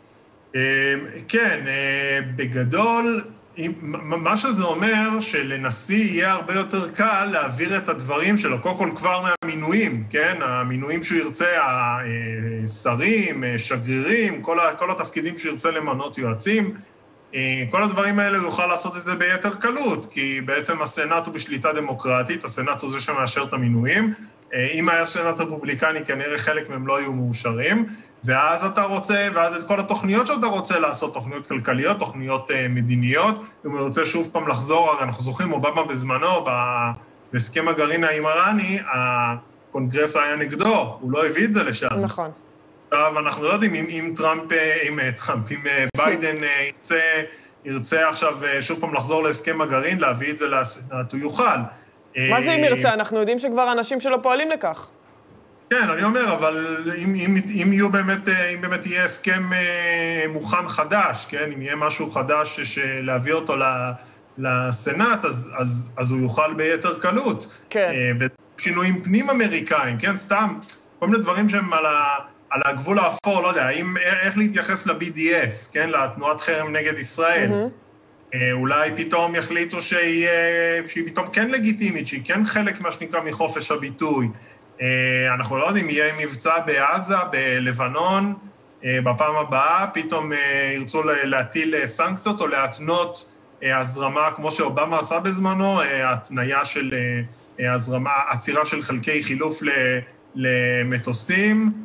כן, בגדול, מה שזה אומר שלנשיא יהיה הרבה יותר קל להעביר את הדברים שלו, קודם כל כבר מהמינויים, כן? המינויים שהוא ירצה, השרים, שגרירים, כל, כל התפקידים שהוא ירצה למנות יועצים, כל הדברים האלה הוא יוכל לעשות את זה ביתר קלות, כי בעצם הסנאט הוא בשליטה דמוקרטית, הסנאט הוא זה שמאשר את המינויים, אם היה סנאט רפובליקני, כנראה חלק מהם לא היו מאושרים, ואז אתה רוצה, ואז את כל התוכניות שאתה רוצה לעשות, תוכניות כלכליות, תוכניות מדיניות, אם הוא רוצה שוב פעם לחזור, הרי אנחנו זוכרים, אובמה בזמנו, בהסכם הגרעין האיראני, הקונגרס היה נגדו, הוא לא הביא את זה לשם. נכון. עכשיו, אנחנו לא יודעים אם, אם טראמפ, אם טראמפ, אם ביידן ירצה, ירצה עכשיו שוב פעם לחזור להסכם הגרעין, להביא את זה לסנאט, הוא יוכל. מה זה אם ירצה? אנחנו יודעים שכבר אנשים שלו פועלים לכך. כן, אני אומר, אבל אם, אם, אם יהיו באמת, אם באמת יהיה הסכם מוכן חדש, כן, אם יהיה משהו חדש שלהביא אותו לסנאט, אז, אז, אז הוא יוכל ביתר קלות. כן. ושינויים פנים אמריקאים, כן, סתם, כל מיני דברים שהם על ה... על הגבול האפור, לא יודע, האם, איך להתייחס ל-בי די אס, כן, לתנועת חרם נגד ישראל. Mm-hmm. אולי פתאום יחליטו שהיא, שהיא פתאום כן לגיטימית, שהיא כן חלק מה שנקרא מחופש הביטוי. אנחנו לא יודעים, יהיה מבצע בעזה, בלבנון, בפעם הבאה, פתאום ירצו להטיל סנקציות או להתנות הזרמה, כמו שאובמה עשה בזמנו, התניה של הזרמה, עצירה של חלקי חילוף למטוסים,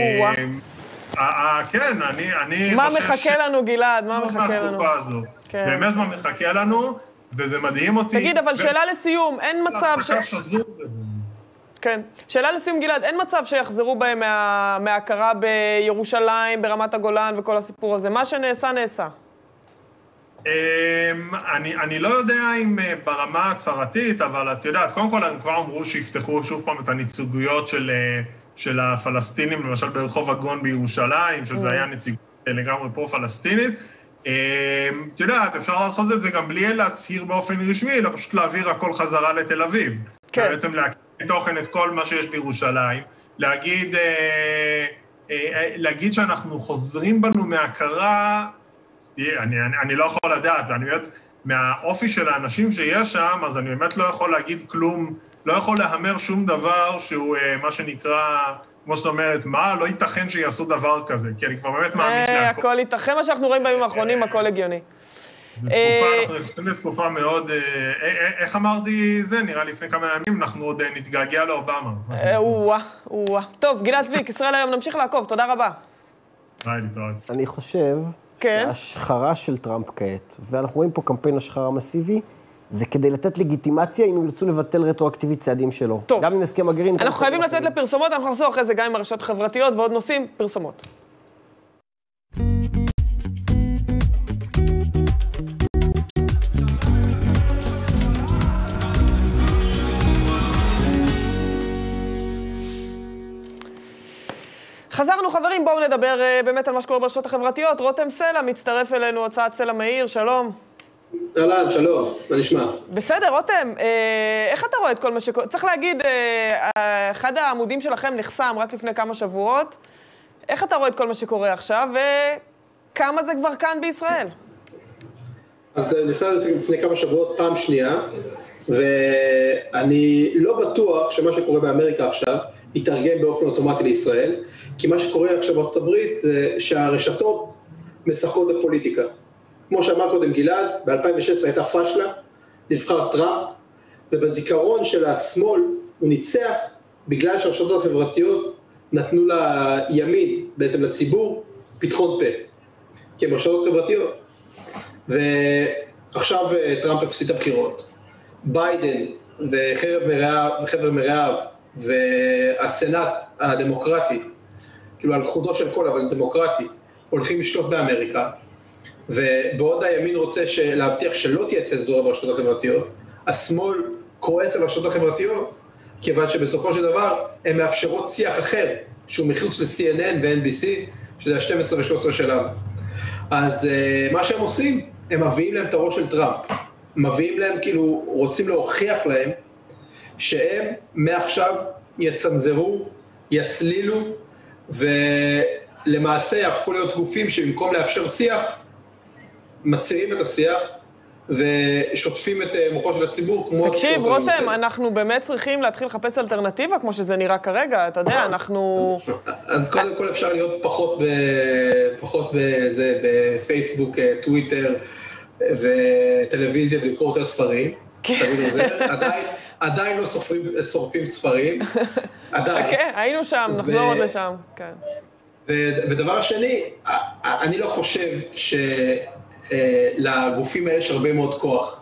כן, אני, אני מה חושב... מחכה ש... לנו, גלעד? מה מחכה לנו? מהתקופה הזו. כן. באמת מה מחכה לנו, וזה מדהים אותי. תגיד, אבל ו... שאלה לסיום, אין מצב ש... שזור. כן. שאלה לסיום, גלעד, אין מצב שיחזרו בהם מה... מההכרה בירושלים, ברמת הגולן וכל הסיפור הזה. מה שנעשה, נעשה. אני, אני לא יודע אם ברמה הצהרתית, אבל את יודעת, קודם כל הם כבר אמרו שיפתחו שוב פעם את הנציגויות של... של הפלסטינים, למשל ברחוב הגון בירושלים, שזה היה נציגות לגמרי פרו-פלסטינית. אתה יודעת, אפשר לעשות את זה גם בלי להצהיר באופן רשמי, אלא פשוט להעביר הכל חזרה לתל אביב. כן. בעצם להקים תוכן את כל מה שיש בירושלים, להגיד, להגיד שאנחנו חוזרים בנו מהכרה, אני, אני, אני לא יכול לדעת, ואני באמת, מהאופי של האנשים שיש שם, אז אני באמת לא יכול להגיד כלום, לא יכול להמר שום דבר שהוא, מה שנקרא, כמו שאת אומרת, מה, לא ייתכן שיעשו דבר כזה, כי אני כבר באמת מאמין להכל. הכל ייתכן, מה שאנחנו רואים בימים האחרונים, הכל הגיוני. זו תקופה, אנחנו נכנסים לתקופה מאוד, איך אמרתי זה, נראה לפני כמה ימים, אנחנו עוד נתגעגע לאובמה. וואה, וואה. טוב, גלעד צביק, ישראל היום, נמשיך לעקוב, תודה רבה. ביי, להתראות. אני חושב שההשחרה של טראמפ כעת, ואנחנו רואים פה קמפיין השחרה מסיבי, זה כדי לתת לגיטימציה אם ירצו לבטל רטרואקטיבית צעדים שלו. טוב. גם עם הסכם הגרעין. אנחנו חייבים לצאת לפרסומות, אנחנו נחזור אחרי זה גם עם הרשתות החברתיות ועוד נושאים, פרסומות. חזרנו חברים, בואו נדבר באמת על מה שקורה ברשתות החברתיות. רותם סלע מצטרף אלינו, הוצאת סלע מאיר, שלום. אהלן, שלום, מה נשמע? בסדר, רותם, איך אתה רואה את כל מה שקורה? צריך להגיד, אחד העמודים שלכם נחסם רק לפני כמה שבועות. איך אתה רואה את כל מה שקורה עכשיו, וכמה זה כבר כאן בישראל? אז נחסם לפני כמה שבועות פעם שנייה, ואני לא בטוח שמה שקורה באמריקה עכשיו יתרגם באופן אוטומטי לישראל, כי מה שקורה עכשיו בארצות הברית זה שהרשתות משחקות בפוליטיקה. כמו שאמר קודם גלעד, ב-אלפיים ושש עשרה הייתה פשלה, נבחר טראמפ, ובזיכרון של השמאל הוא ניצח בגלל שהרשתות החברתיות נתנו לימין, בעצם לציבור, פתחון פה, כי הם רשתות חברתיות. ועכשיו טראמפ הפסיד את הבחירות. ביידן וחרב מרעיו, וחבר מרעיו, והסנאט הדמוקרטי, כאילו על חודו של כל, אבל דמוקרטי, הולכים לשלוט באמריקה, ובעוד הימין רוצה להבטיח שלא תהיה צנזורה ברשתות החברתיות, השמאל כועס על הרשתות החברתיות, כיוון שבסופו של דבר הן מאפשרות שיח אחר, שהוא מחוץ ל-סי אן אן ו-אן בי סי, שזה ה-שתים עשרה ו-שלוש עשרה שלנו. אז uh, מה שהם עושים, הם מביאים להם את הראש של טראמפ. מביאים להם, כאילו, רוצים להוכיח להם, שהם מעכשיו יצנזרו, יסלילו, ולמעשה יהפכו להיות גופים שבמקום לאפשר שיח, מצירים את השיח, ושוטפים את מוחו של הציבור כמו... תקשיב, רותם, אנחנו באמת צריכים להתחיל לחפש אלטרנטיבה, כמו שזה נראה כרגע, אתה יודע, אנחנו... אז קודם כל אפשר להיות פחות ב... פחות בזה, בפייסבוק, טוויטר וטלוויזיה, ולקרוא יותר ספרים. תבינו זה, עדיין, עדיין לא סופרים, שורפים ספרים. עדיין. חכה, היינו שם, נחזור עוד לשם, כן. ודבר שני, אני לא חושב ש... לגופים האלה יש הרבה מאוד כוח.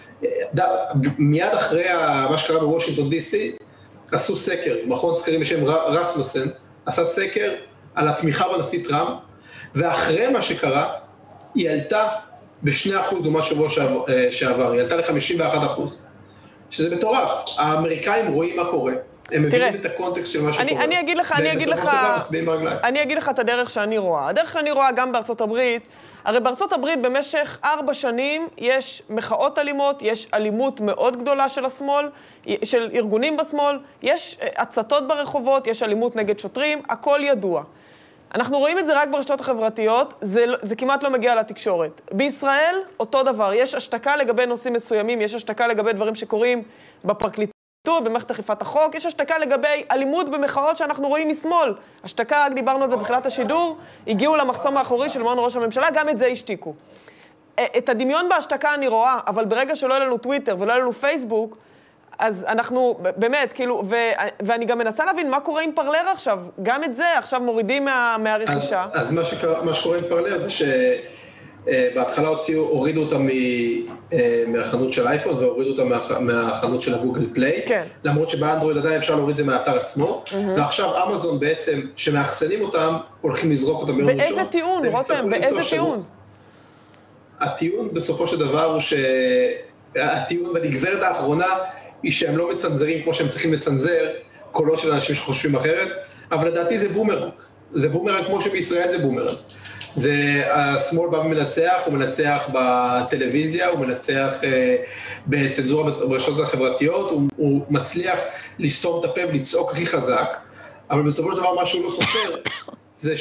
מיד אחרי מה שקרה בוושינגטון די סי, עשו סקר, מכון סקרים בשם רסמוסן, עשה סקר על התמיכה בנשיא טראמפ, ואחרי מה שקרה, היא עלתה ב-שני אחוז לעומת שבוע שעבר, היא עלתה ל-חמישים ואחד אחוז, שזה מטורף. האמריקאים רואים מה קורה, הם מבינים את הקונטקסט של מה שקורה. אני אגיד לך, אני אגיד לך, אני אגיד לך את הדרך שאני רואה. הדרך שאני רואה גם בארצות הברית, הרי בארצות הברית במשך ארבע שנים יש מחאות אלימות, יש אלימות מאוד גדולה של השמאל, של ארגונים בשמאל, יש הצתות ברחובות, יש אלימות נגד שוטרים, הכל ידוע. אנחנו רואים את זה רק ברשתות החברתיות, זה, זה כמעט לא מגיע לתקשורת. בישראל, אותו דבר, יש השתקה לגבי נושאים מסוימים, יש השתקה לגבי דברים שקורים בפרקליטות, במערכת אכיפת החוק, יש השתקה לגבי אלימות במחאות שאנחנו רואים משמאל. השתקה, רק דיברנו על זה בתחילת השידור, הגיעו למחסום האחורי של מעון ראש הממשלה, גם את זה השתיקו. את הדמיון בהשתקה אני רואה, אבל ברגע שלא יהיה לנו טוויטר ולא יהיה לנו פייסבוק, אז אנחנו, באמת, כאילו, ו, ואני גם מנסה להבין מה קורה עם פרלר עכשיו. גם את זה עכשיו מורידים מה, מהרכישה. אז, אז מה, שקרה, מה שקורה עם פרלר זה שבהתחלה הוציאו, הורידו אותם מהחנות של אייפון, והורידו אותם מה, מהחנות של הגוגל פליי. כן. למרות שבאנדרואיד עדיין אפשר להוריד את זה מהאתר עצמו. Mm-hmm. ועכשיו אמזון בעצם, שמאחסנים אותם, הולכים לזרוק אותם ביום ראשון. באיזה טיעון, רותם? באיזה טיעון? הטיעון בסופו של דבר הוא שהטיעון בנגזרת האחרונה, היא שהם לא מצנזרים כמו שהם צריכים לצנזר קולות של אנשים שחושבים אחרת, אבל לדעתי זה בומרנג. זה בומרנג כמו שבישראל זה בומרנג. זה, השמאל בא ומנצח, הוא מנצח בטלוויזיה, הוא מנצח אה, בצנזורה ברשתות החברתיות, הוא, הוא מצליח לסתום את הפה ולצעוק הכי חזק, אבל בסופו של דבר מה שהוא לא סופר, זה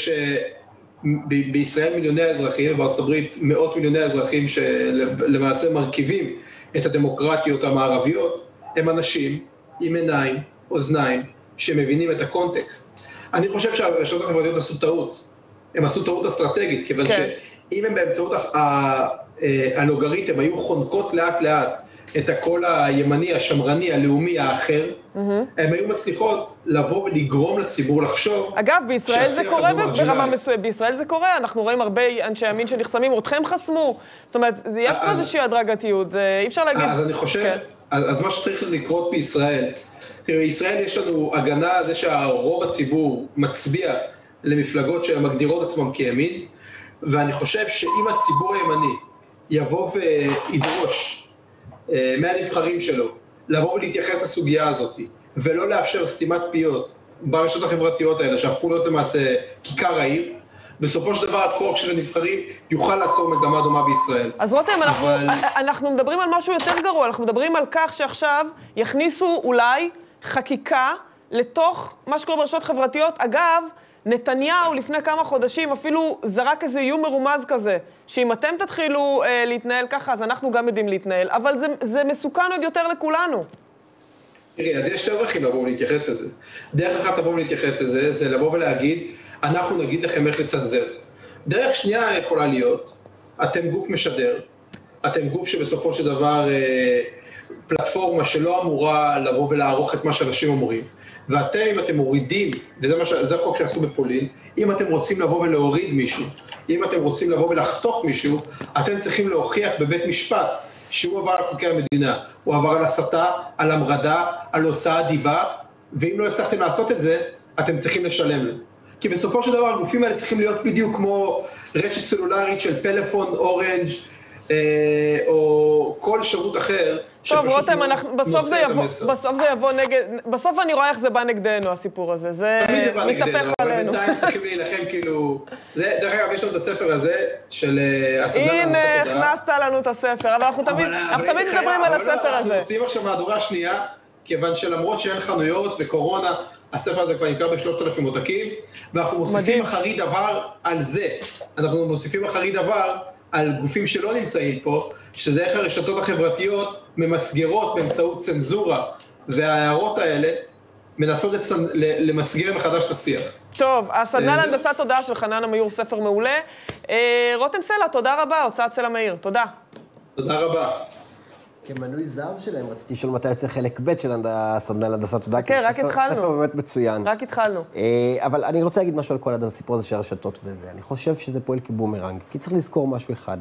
שבישראל מיליוני האזרחים, ובארצות הברית מאות מיליוני האזרחים שלמעשה מרכיבים את הדמוקרטיות המערביות, הם אנשים עם עיניים, אוזניים, שמבינים את הקונטקסט. אני חושב שהרשתות החברתיות עשו טעות. הם עשו טעות אסטרטגית, כיוון כן. שאם הם באמצעות הלוגריתם היו חונקות לאט לאט את הקול הימני, השמרני, הלאומי, האחר, mm-hmm. הם היו מצליחות לבוא ולגרום לציבור לחשוב... אגב, בישראל זה קורה ברמה מסוימת, בישראל זה קורה, אנחנו רואים הרבה אנשי ימין שנחסמים, אותכם חסמו, זאת אומרת, יש פה איזושהי הדרגתיות, זה אי אפשר להגיד... אז אני חושב, כן. אז, אז מה שצריך לקרות בישראל, תראו, בישראל יש לנו הגנה על זה שהרוב הציבור מצביע למפלגות שמגדירות עצמם כימין, ואני חושב שאם הציבור הימני יבוא וידרוש מהנבחרים שלו, לבוא ולהתייחס לסוגיה הזאת, ולא לאפשר סתימת פיות ברשתות החברתיות האלה, שהפכו להיות למעשה כיכר העיר, בסופו של דבר הכוח של הנבחרים יוכל לעצור מגמה דומה בישראל. אז רותם, אנחנו, אבל... אנחנו מדברים על משהו יותר גרוע, אנחנו מדברים על כך שעכשיו יכניסו אולי חקיקה לתוך מה שקורה ברשתות חברתיות. אגב, נתניהו לפני כמה חודשים אפילו זרק איזה איום מרומז כזה, שאם אתם תתחילו אה, להתנהל ככה, אז אנחנו גם יודעים להתנהל, אבל זה, זה מסוכן עוד יותר לכולנו. תראי, אז יש שתי דרכים לבוא ולהתייחס לזה. דרך אחת לבוא ולהתייחס לזה, זה לבוא ולהגיד, אנחנו נגיד לכם איך לצנזר. דרך שנייה יכולה להיות, אתם גוף משדר, אתם גוף שבסופו של דבר אה, פלטפורמה שלא אמורה לבוא ולערוך את מה שאנשים אומרים, ואתם, אם אתם מורידים, וזה מה ש... זה החוק שעשו בפולין, אם אתם רוצים לבוא ולהוריד מישהו, אם אתם רוצים לבוא ולחתוך מישהו, אתם צריכים להוכיח בבית משפט שהוא עבר על חוקי המדינה, הוא עבר על הסתה, על המרדה, על הוצאת דיבה, ואם לא הצלחתם לעשות את זה, אתם צריכים לשלם לו. כי בסופו של דבר הגופים האלה צריכים להיות בדיוק כמו רשת סלולרית של פלאפון, אורנג' אה, או כל שירות אחר. טוב, רותם, אנחנו, בסוף, זה יבוא, בסוף זה יבוא נגד, בסוף אני רואה איך זה בא נגדנו, הסיפור הזה. זה מתהפך עלינו. אבל בינתיים צריכים להילחם כאילו... זה, דרך אגב, יש לנו את הספר הזה של הסדנה... הנה, הכנסת לנו את הספר, אבל אנחנו תמיד, אנחנו תמיד מדברים על הספר הזה. אנחנו מוצאים עכשיו מהדורה שנייה, כיוון שלמרות שאין חנויות וקורונה, הספר הזה כבר נמכר בשלושת אלפים עותקים, ואנחנו מוסיפים אחרי דבר על זה. אנחנו מוסיפים אחרי דבר על גופים שלא נמצאים פה, שזה איך הרשתות החברתיות ממסגרות באמצעות צנזורה, וההערות האלה מנסות למסגר מחדש את השיח. טוב, הסדנה להנדסת תודעה של חנן המאיר, ספר מעולה. רותם סלע, תודה רבה, הוצאת סלע מאיר, תודה. תודה רבה. כמנוי זהב שלהם, רציתי לשאול מתי יוצא חלק ב' של הסדנה להנדסת תודעה. כן, רק התחלנו. ספר באמת מצוין. רק התחלנו. אבל אני רוצה להגיד משהו על כל הסיפור הזה של הרשתות וזה. אני חושב שזה פועל כבומרנג, כי צריך לזכור משהו אחד.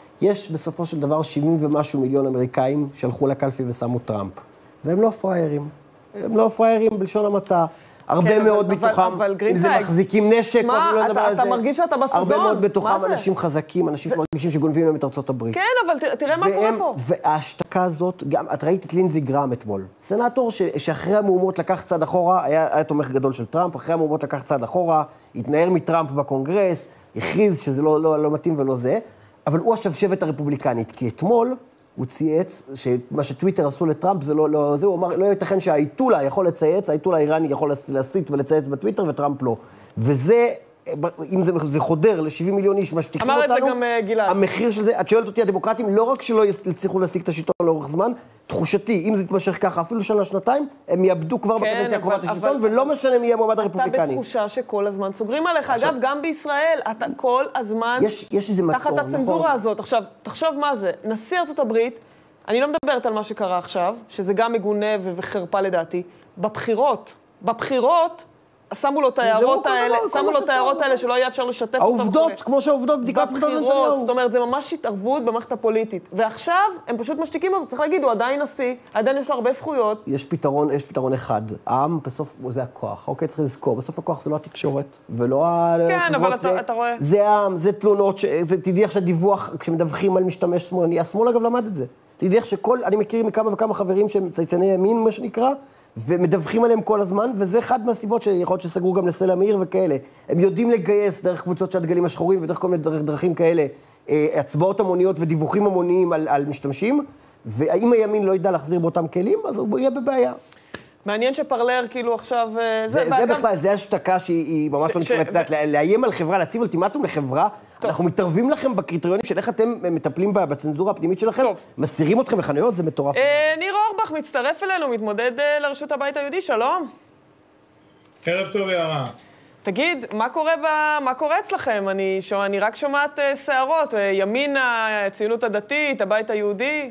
יש בסופו של דבר שבעים ומשהו מיליון אמריקאים שהלכו לקלפי ושמו טראמפ. והם לא פריירים. הם לא פריירים בלשון המעטה. הרבה מאוד מתוכם, אם זה מחזיקים נשק, אתה מרגיש שאתה בסזון? הרבה מאוד בתוכם אנשים חזקים, אנשים שמרגישים שגונבים להם את ארצות הברית. כן, אבל תראה מה קורה פה. וההשתקה הזאת, גם, את ראית את לינזי גרם אתמול. סנאטור שאחרי המהומות לקח צעד אחורה, היה תומך גדול של טראמפ, אחרי המהומות לקח צעד אחורה, התנער מטראמפ בקונגרס, הכריז שזה לא מתאים ולא זה, אבל הוא השבשבת הרפובליקנית, כי אתמול הוא צייץ, שמה שטוויטר עשו לטראמפ זה לא, לא, זה, הוא אמר, לא ייתכן שהאייטולה יכול לצייץ, האייטולה האיראני יכול להסיט ולצייץ בטוויטר וטראמפ לא. וזה, אם זה, זה חודר ל-שבעים מיליון איש, משתיקים אותנו. אמר את זה גם גלעד. המחיר של זה, את שואלת אותי, הדמוקרטים, לא רק שלא יצליחו להשיג את השלטון לאורך זמן, תחושתי, אם זה יתמשך ככה, אפילו שנה, שנתיים, הם יאבדו כבר כן, בקדנציה הקרובה את השלטון, ולא משנה מי יהיה מועמד הרפובליקני. אתה בתחושה שכל הזמן סוגרים עליך. עכשיו, אגב, גם בישראל, אתה כל הזמן יש, יש איזה מצור, תחת הצנזורה נכון. הזאת. עכשיו, תחשוב מה זה. נשיא ארצות הברית, אני לא מדברת על מה שקרה עכשיו, שזה גם מגונה וחרפה לדעתי. בבחירות, בבחירות, שמו לו את ההערות האלה, שמו לו את ההערות האלה שלא יהיה אפשר לשתף אותם. העובדות, כמו שהעובדות בדיקת עובדות נתניהו. זאת אומרת, זה ממש התערבות במערכת הפוליטית. ועכשיו, הם פשוט משתיקים אותו. צריך להגיד, הוא עדיין נשיא, עדיין יש לו הרבה זכויות. יש פתרון, יש פתרון אחד. העם, בסוף, זה הכוח. אוקיי, צריך לזכור. בסוף הכוח זה לא התקשורת, ולא החברות. כן, אבל אתה רואה. זה העם, זה תלונות, תדעי איך שהדיווח, כשמדווחים על משתמש שמאלני, השמאל אגב למד את זה. תדעי איך שכל, אני מכיר מכמה וכמה חברים שהם צייצני ימין, מה שנקרא, ומדווחים עליהם כל הזמן, וזה אחד מהסיבות שיכול להיות שסגרו גם לסלע מאיר וכאלה. הם יודעים לגייס דרך קבוצות של הדגלים השחורים ודרך כל מיני דרך, דרכים כאלה, הצבעות המוניות ודיווחים המוניים על, על משתמשים, והאם הימין לא ידע להחזיר באותם כלים, אז הוא יהיה בבעיה. מעניין שפרלר כאילו עכשיו... זה, זה בכלל, זה השתקה שהיא ממש לא נתמדת, לאיים על חברה, להציב אולטימטום לחברה, אנחנו מתערבים לכם בקריטריונים של איך אתם מטפלים בצנזורה הפנימית שלכם, מסתירים אתכם בחנויות, זה מטורף. ניר אורבך מצטרף אלינו, מתמודד לרשות הבית היהודי, שלום. ערב טוב, יערה. תגיד, מה קורה, ב... מה קורה אצלכם? אני, ש... אני רק שומעת שערות, ימינה, הציונות הדתית, הבית היהודי.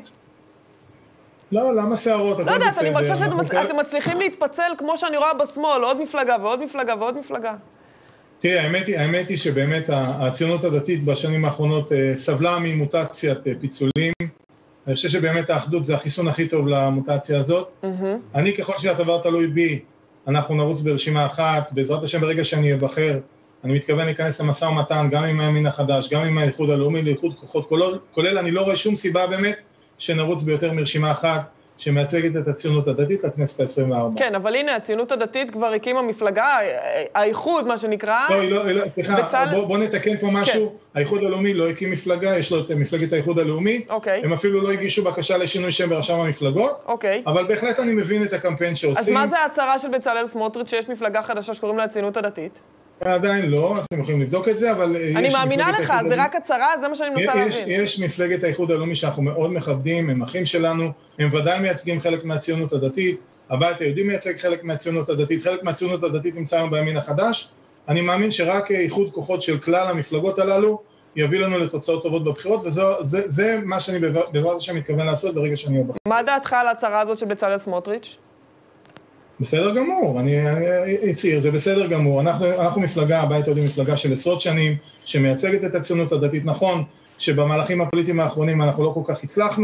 לא, למה שערות? לא יודעת, אני מרגישה שאתם מצליחים להתפצל כמו שאני רואה בשמאל, עוד מפלגה ועוד מפלגה ועוד מפלגה. תראה, האמת היא, האמת היא שבאמת הציונות הדתית בשנים האחרונות סבלה ממוטציית פיצולים. אני חושב שבאמת האחדות זה החיסון הכי טוב למוטציה הזאת. אני, ככל שהדבר תלוי בי, אנחנו נרוץ ברשימה אחת, בעזרת השם ברגע שאני אבחר, אני מתכוון להיכנס למשא ומתן, גם עם הימין החדש, גם עם האיחוד הלאומי, לאיחוד כוחות, כולל, אני לא רואה שום סיבה באמת שנרוץ ביותר מרשימה אחת שמייצגת את הציונות הדתית לכנסת ה-עשרים וארבע. כן, אבל הנה, הציונות הדתית כבר הקימה מפלגה, האיחוד, מה שנקרא. לא, לא, לא, סליחה, בצל... בוא, בוא נתקן פה משהו. כן. האיחוד הלאומי לא הקים מפלגה, יש לו את מפלגת האיחוד הלאומי. אוקיי. הם אפילו לא הגישו בקשה לשינוי שם ברשם המפלגות. אוקיי. אבל בהחלט אני מבין את הקמפיין שעושים. אז מה זה ההצהרה של בצלאל סמוטריץ' שיש מפלגה חדשה שקוראים לה הציונות הדתית? עדיין לא, אתם יכולים לבדוק את זה, אבל... אני מאמינה לך, זה רק הצהרה, זה מה שאני מנסה להבין. יש מפלגת האיחוד הלאומי שאנחנו מאוד מכבדים, הם אחים שלנו, הם ודאי מייצגים חלק מהציונות הדתית, הבית היהודי מייצג חלק מהציונות הדתית, חלק מהציונות הדתית נמצא היום בימין החדש, אני מאמין שרק איחוד כוחות של כלל המפלגות הללו יביא לנו לתוצאות טובות בבחירות, וזה מה שאני בעזרת השם מתכוון לעשות ברגע שאני אבחר. מה דעתך על ההצהרה הזאת של בצלאל סמוטריץ'? בסדר גמור, אני אציר, זה בסדר גמור. אנחנו, אנחנו מפלגה, הבית היהודי מפלגה של עשרות שנים, שמייצגת את הציונות הדתית. נכון שבמהלכים הפוליטיים האחרונים אנחנו לא כל כך הצלחנו,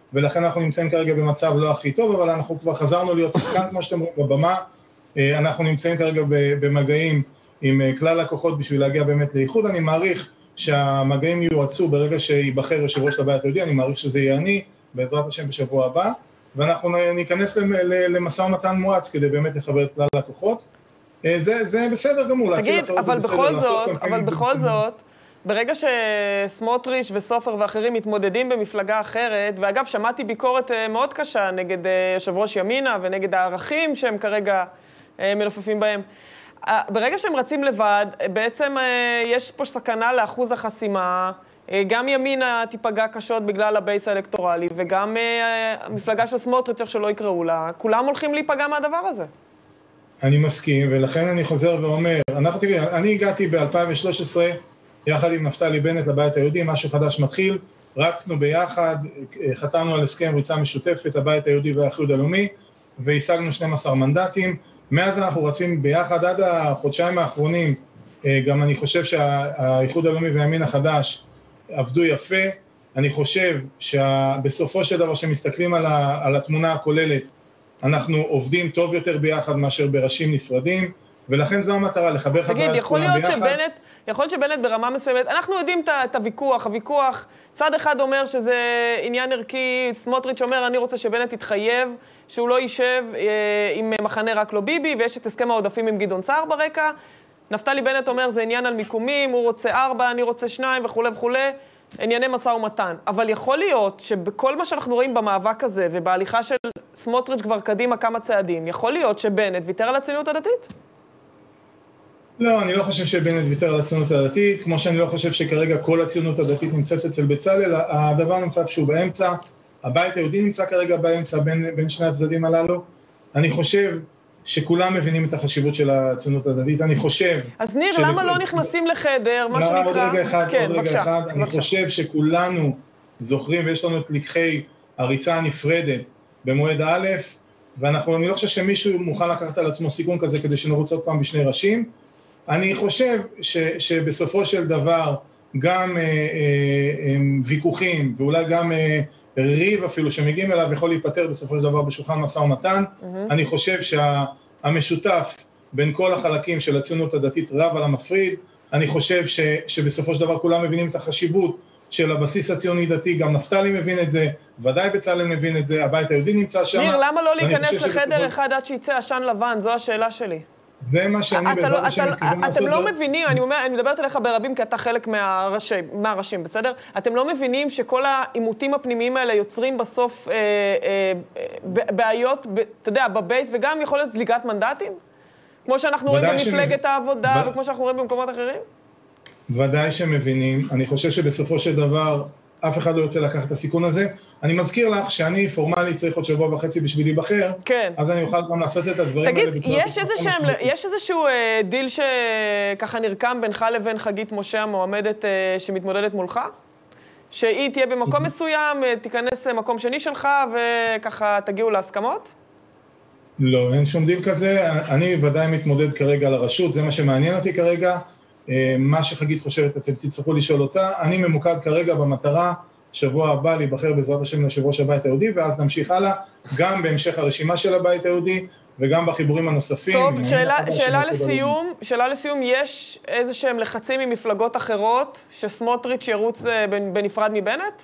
ולכן אנחנו נמצאים כרגע במצב לא הכי טוב, אבל אנחנו כבר חזרנו להיות שחקן, כמו שאתם רואים בבמה, אנחנו נמצאים כרגע במגעים עם כלל הכוחות בשביל להגיע באמת לאיחוד. אני מעריך שהמגעים יועצו ברגע שיבחר יושב ראש לבית היהודי, אני מעריך שזה יהיה אני, בעזרת השם בשבוע הבא, ואנחנו ניכנס למשא ומתן מואץ כדי באמת לחבר את כלל הכוחות. זה, זה בסדר גמור. תגיד, אבל בכל זאת, אבל בכל זאת, ברגע שסמוטריץ' וסופר ואחרים מתמודדים במפלגה אחרת, ואגב, שמעתי ביקורת מאוד קשה נגד יושב ראש ימינה ונגד הערכים שהם כרגע מלופפים בהם, ברגע שהם רצים לבד, בעצם יש פה סכנה לאחוז החסימה, גם ימינה תיפגע קשות בגלל הבייס האלקטורלי, וגם המפלגה של סמוטריץ' שלא יקראו לה, כולם הולכים להיפגע מהדבר הזה. אני מסכים, ולכן אני חוזר ואומר, אנחנו תראי, אני הגעתי ב-אלפיים ושלוש עשרה, יחד עם נפתלי בנט לבית היהודי, משהו חדש מתחיל, רצנו ביחד, חתמנו על הסכם ריצה משותפת, הבית היהודי והאיחוד הלאומי, והשגנו שנים עשר מנדטים, מאז אנחנו רצים ביחד עד החודשיים האחרונים, גם אני חושב שהאיחוד הלאומי והימין החדש עבדו יפה, אני חושב שבסופו של דבר שמסתכלים על, ה, על התמונה הכוללת, אנחנו עובדים טוב יותר ביחד מאשר בראשים נפרדים, ולכן זו המטרה, לחבר חזרה את כולם ביחד. תגיד, שבנט, יכול להיות שבנט ברמה מסוימת, אנחנו יודעים את הוויכוח, הוויכוח, צד אחד אומר שזה עניין ערכי, סמוטריץ' אומר, אני רוצה שבנט יתחייב, שהוא לא יישב אה, עם מחנה רק לא ביבי, ויש את הסכם העודפים עם גדעון סער ברקע. נפתלי בנט אומר, זה עניין על מיקומים, הוא רוצה ארבע, אני רוצה שניים וכו' וכו', ענייני משא ומתן. אבל יכול להיות שבכל מה שאנחנו רואים במאבק הזה, ובהליכה של סמוטריץ' כבר קדימה כמה צעדים, יכול להיות שבנט ויתר על הציונות הדתית? לא, אני לא חושב שבנט ויתר על הציונות הדתית, כמו שאני לא חושב שכרגע כל הציונות הדתית נמצאת אצל בצלאל, הדבר נמצא שהוא באמצע, הבית היהודי נמצא כרגע באמצע בין, בין שני הצדדים הללו. אני חושב שכולם מבינים את החשיבות של הציונות הדתית, אני חושב... אז ניר, של... למה לא נכנסים לחדר, מה שנקרא... עוד רגע אחד, כן, עוד רגע בבקשה, אחד, בבקשה. אני חושב שכולנו זוכרים, ויש לנו את לקחי הריצה הנפרדת במועד א', ואנחנו, אני לא חושב שמישהו מוכן לקחת על עצמו סיכון כזה כדי שנרוץ עוד פעם בשני ראשים. אני חושב ש, שבסופו של דבר גם אה, אה, אה, ויכוחים, ואולי גם אה, ריב אפילו שמגיעים אליו יכול להיפטר בסופו של דבר בשולחן משא ומתן. Mm-hmm. אני חושב שהמשותף בין כל החלקים של הציונות הדתית רב על המפריד. אני חושב ש, שבסופו של דבר כולם מבינים את החשיבות של הבסיס הציוני דתי, גם נפתלי מבין את זה, ודאי בצלאל מבין את זה, הבית היהודי נמצא שם. ניר, למה לא להיכנס לחדר אחד עד שיצא עשן לבן? זו השאלה שלי. זה מה שאני בעזרת השם מתכוון לעשות. אתם לא מבינים, אני אומר, אני מדברת אליך ברבים כי אתה חלק מהראשים, בסדר? אתם לא מבינים שכל העימותים הפנימיים האלה יוצרים בסוף בעיות, אתה יודע, בבייס, וגם יכול להיות זליגת מנדטים? כמו שאנחנו רואים במפלגת העבודה וכמו שאנחנו רואים במקומות אחרים? ודאי שמבינים. אני חושב שבסופו של דבר אף אחד לא יוצא לקחת את הסיכון הזה. אני מזכיר לך שאני פורמלית צריך עוד שבוע וחצי בשביל להיבחר, כן. אז אני אוכל גם לעשות את הדברים תגיד, האלה בצורה... תגיד, יש איזשהו אה, דיל שככה נרקם בינך לבין חגית משה המועמדת אה, שמתמודדת מולך? שהיא תהיה במקום מסוים, תיכנס מקום שני שלך וככה תגיעו להסכמות? לא, אין שום דיל כזה. אני ודאי מתמודד כרגע לרשות, זה מה שמעניין אותי כרגע. מה שחגית חושבת, אתם תצטרכו לשאול אותה. אני ממוקד כרגע במטרה, שבוע הבא להיבחר בעזרת השם ליושב ראש הבית היהודי, ואז נמשיך הלאה, גם בהמשך הרשימה של הבית היהודי, וגם בחיבורים הנוספים. טוב, שאלה, שאלה לסיום, שאלה לסיום, יש איזה שהם לחצים ממפלגות אחרות, שסמוטריץ' ירוץ בנפרד מבנט?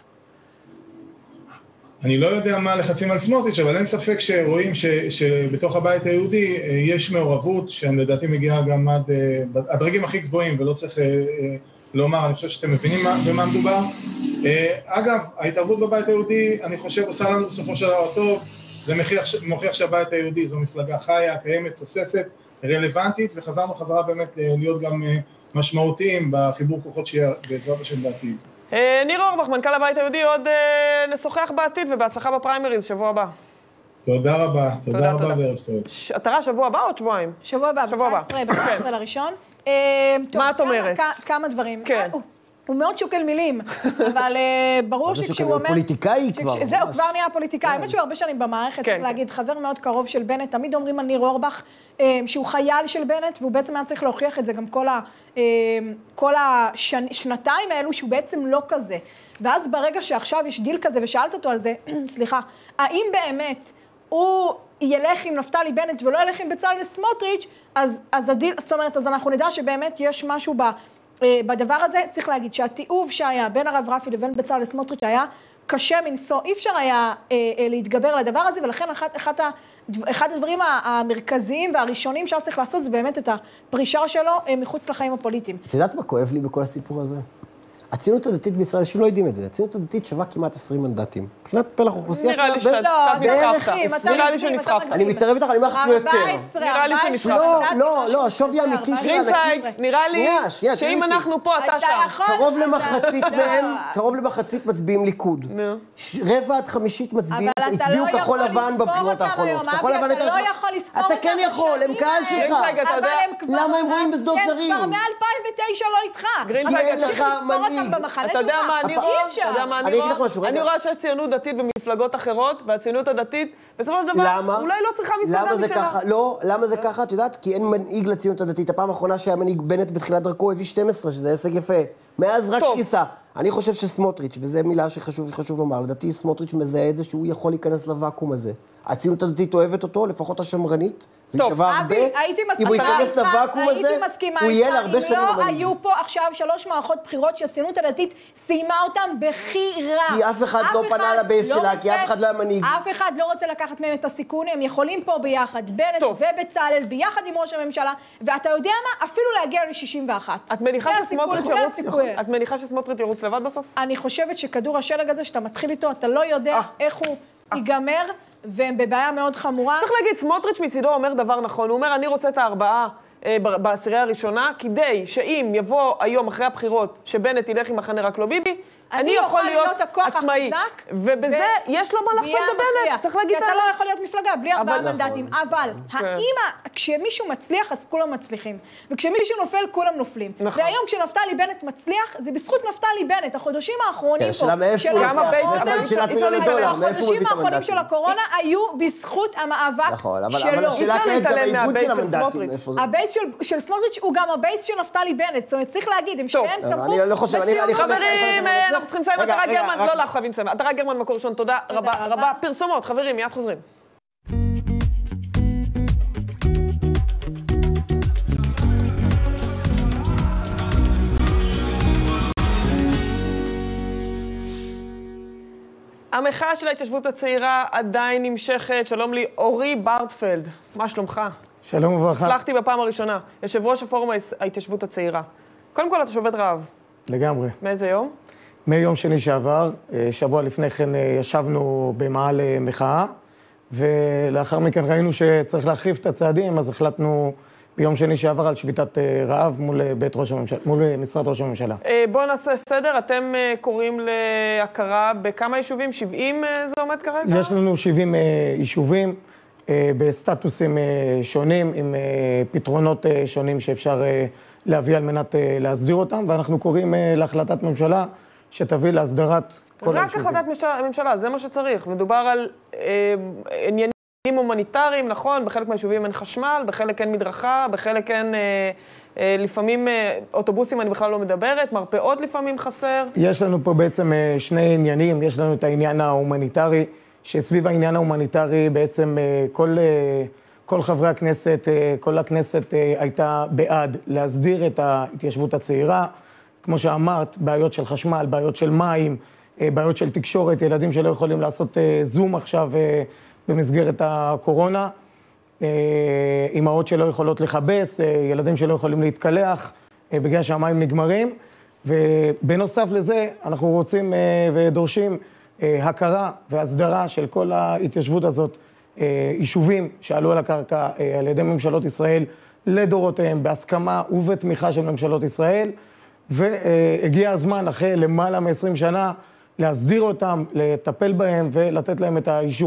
אני לא יודע מה לחצים על סמוטריץ', אבל אין ספק שרואים ש, שבתוך הבית היהודי יש מעורבות, שלדעתי מגיעה גם עד הדרגים הכי גבוהים, ולא צריך לומר, אני חושב שאתם מבינים מה, במה מדובר. אגב, ההתערבות בבית היהודי, אני חושב, עושה לנו בסופו של דבר טוב, זה מוכיח, מוכיח שהבית היהודי זו מפלגה חיה, קיימת, תוססת, רלוונטית, וחזרנו חזרה באמת להיות גם משמעותיים בחיבור כוחות שיהיה בעזרת השם בעתיד. ניר אורבך, מנכ"ל הבית היהודי, עוד נשוחח בעתיד ובהצלחה בפריימריז, שבוע הבא. תודה רבה, תודה רבה וערב טוב. עטרה, שבוע הבא או עוד שבועיים? שבוע הבא, ב-תשע עשרה, ב-תשע עשרה לראשון. מה את אומרת? כמה דברים. כן. הוא מאוד שוקל מילים, אבל ברור שכשהוא אומר... פוליטיקאי כבר. זהו, כבר נהיה פוליטיקאי. האמת שהוא הרבה שנים במערכת, צריך להגיד, חבר מאוד קרוב של בנט, תמיד אומרים על ניר אורבך, שהוא חייל של בנט, והוא בעצם היה צריך להוכיח את זה גם כל השנתיים האלו, שהוא בעצם לא כזה. ואז ברגע שעכשיו יש דיל כזה, ושאלת אותו על זה, סליחה, האם באמת הוא ילך עם נפתלי בנט ולא ילך עם בצלאל סמוטריץ', אז, אז הדיל, זאת אומרת, אז אנחנו נדע שבאמת יש משהו ב, בדבר הזה. צריך להגיד שהתיעוב שהיה בין הרב רפי לבין בצלאל סמוטריץ' היה קשה מנשוא, אי אפשר היה אה, אה, להתגבר על הדבר הזה, ולכן אחד, אחד, אחד הדברים המרכזיים והראשונים שהיה צריך לעשות זה באמת את הפרישה שלו אה, מחוץ לחיים הפוליטיים. את יודעת מה כואב לי בכל הסיפור הזה? הציונות הדתית בישראל, אנשים לא יודעים את זה, הציונות הדתית שווה כמעט עשרים מנדטים. מבחינת פלח אוכלוסייה שלה... נראה לי שנסחפת. נראה לי שנסחפת. אני מתערב איתך, אני אומר לך יותר. נראה לי שנסחפת. לא, לא, לא, השווי האמיתי שלה נקי. נראה לי שאם אנחנו פה, אתה שם. קרוב למחצית מהם, קרוב למחצית מצביעים ליכוד. רבע עד חמישית מצביעים, הצביעו כחול לבן בבחירות האחרונות. כחול לבן אתה לא יכול לספור אותם. אתה כן יכול, הם קהל שלך. למה הם רואים בשדות זרים? כבר מ-אלפיים ותשע לא איתך. כי אין לך מנהיג. אתה יודע מה אני רואה? אתה יודע מה אני רואה? אני רואה שיש ציונות דתית במפלגות אחרות, והציונות הדתית, בסופו של דבר, אולי לא צריכה מפלגה משלה. לא, למה זה ככה? את יודעת? כי אין מנהיג לציונות הדתית. הפעם האחרונה שהיה מנהיג בנט בתחילת דרכו הביא שתים עשרה, שזה הישג יפה. מאז רק קריסה. אני חושב שסמוטריץ', וזו מילה שחשוב, שחשוב לומר, לדעתי סמוטריץ' מזהה את זה שהוא יכול להיכנס לוואקום הזה. הציונות הדתית אוהבת אותו, לפחות השמרנית, והיא שווה הרבה. אם הוא ייכנס לוואקום הזה, הוא יהיה להרבה שנים אם לא היו פה עכשיו שלוש מערכות בחירות שהציונות הדתית סיימה אותם בחירה. כי אף אחד לא פנה לבייס שלה, כי אף אחד לא היה מנהיג. אף אחד לא רוצה לקחת מהם את הסיכון, הם יכולים פה ביחד, בנט ובצלאל, ביחד עם ראש הממשלה, ואתה יודע מה? אפילו להגיע ל-שישים ואחת. את מניחה שסמוטריץ' ירוץ לבד בסוף? אני חושבת שכדור השלג הזה שאתה מתחיל איתו, אתה לא יודע איך הוא ייגמר, והם בבעיה מאוד חמורה. צריך להגיד, סמוטריץ' מצידו אומר דבר נכון, הוא אומר, אני רוצה את הארבעה אה, בעשירייה הראשונה, כדי שאם יבוא היום אחרי הבחירות, שבנט ילך עם מחנה רק לא ביבי, אני יכול להיות עצמאי. ובזה יש לו מה לחשוב בבנט, צריך להגיד את זה. כי אתה לא יכול להיות מפלגה, בלי ארבעה מנדטים. אבל, האם כשמישהו מצליח, אז כולם מצליחים. וכשמישהו נופל, כולם נופלים. והיום כשנפתלי בנט מצליח, זה בזכות נפתלי בנט. החודשים האחרונים פה, החודשים האחרונים של הקורונה, היו בזכות המאבק שלו. אבל השאלה כעת גם העיבוד של המנדטים. הבייס של סמוטריץ' הוא גם הבייס של נפתלי בנט. זאת אומרת, צריך להגיד, הם שניהם צמחו. אנחנו צריכים לסיים, עטרה גרמן, לא לך, חייבים לסיים. עטרה גרמן, מקור ראשון, תודה רבה רבה. פרסומות, חברים, מיד חוזרים. המחאה של ההתיישבות הצעירה עדיין נמשכת. שלום לי, אורי ברטפלד. מה שלומך? שלום וברכה. הצלחתי בפעם הראשונה. יושב ראש הפורום ההתיישבות הצעירה. קודם כל, אתה שובת רעב. לגמרי. מאיזה יום? מיום שני שעבר, שבוע לפני כן ישבנו במעל מחאה, ולאחר מכן ראינו שצריך להחריף את הצעדים, אז החלטנו ביום שני שעבר על שביתת רעב מול בית ראש הממשלה, מול משרד ראש הממשלה. בואו נעשה סדר, אתם קוראים להכרה בכמה יישובים? שבעים זה עומד כרגע? יש לנו שבעים יישובים בסטטוסים שונים, עם פתרונות שונים שאפשר להביא על מנת להסדיר אותם, ואנחנו קוראים להחלטת ממשלה שתביא להסדרת כל היישובים. רק החלטת ממשלה, זה מה שצריך. מדובר על עניינים הומניטריים, נכון, בחלק מהיישובים אין חשמל, בחלק אין מדרכה, בחלק אין, לפעמים אוטובוסים אני בכלל לא מדברת, מרפאות לפעמים חסר. יש לנו פה בעצם שני עניינים, יש לנו את העניין ההומניטרי, שסביב העניין ההומניטרי בעצם כל... כל חברי הכנסת, כל הכנסת הייתה בעד להסדיר את ההתיישבות הצעירה. כמו שאמרת, בעיות של חשמל, בעיות של מים, בעיות של תקשורת, ילדים שלא יכולים לעשות זום עכשיו במסגרת הקורונה, אמהות שלא יכולות לחבס, ילדים שלא יכולים להתקלח בגלל שהמים נגמרים. ובנוסף לזה, אנחנו רוצים ודורשים הכרה והסדרה של כל ההתיישבות הזאת, יישובים שעלו על הקרקע על ידי ממשלות ישראל לדורותיהם, בהסכמה ובתמיכה של ממשלות ישראל, והגיע הזמן אחרי למעלה מ-עשרים שנה להסדיר אותם, לטפל בהם ולתת להם את האישור.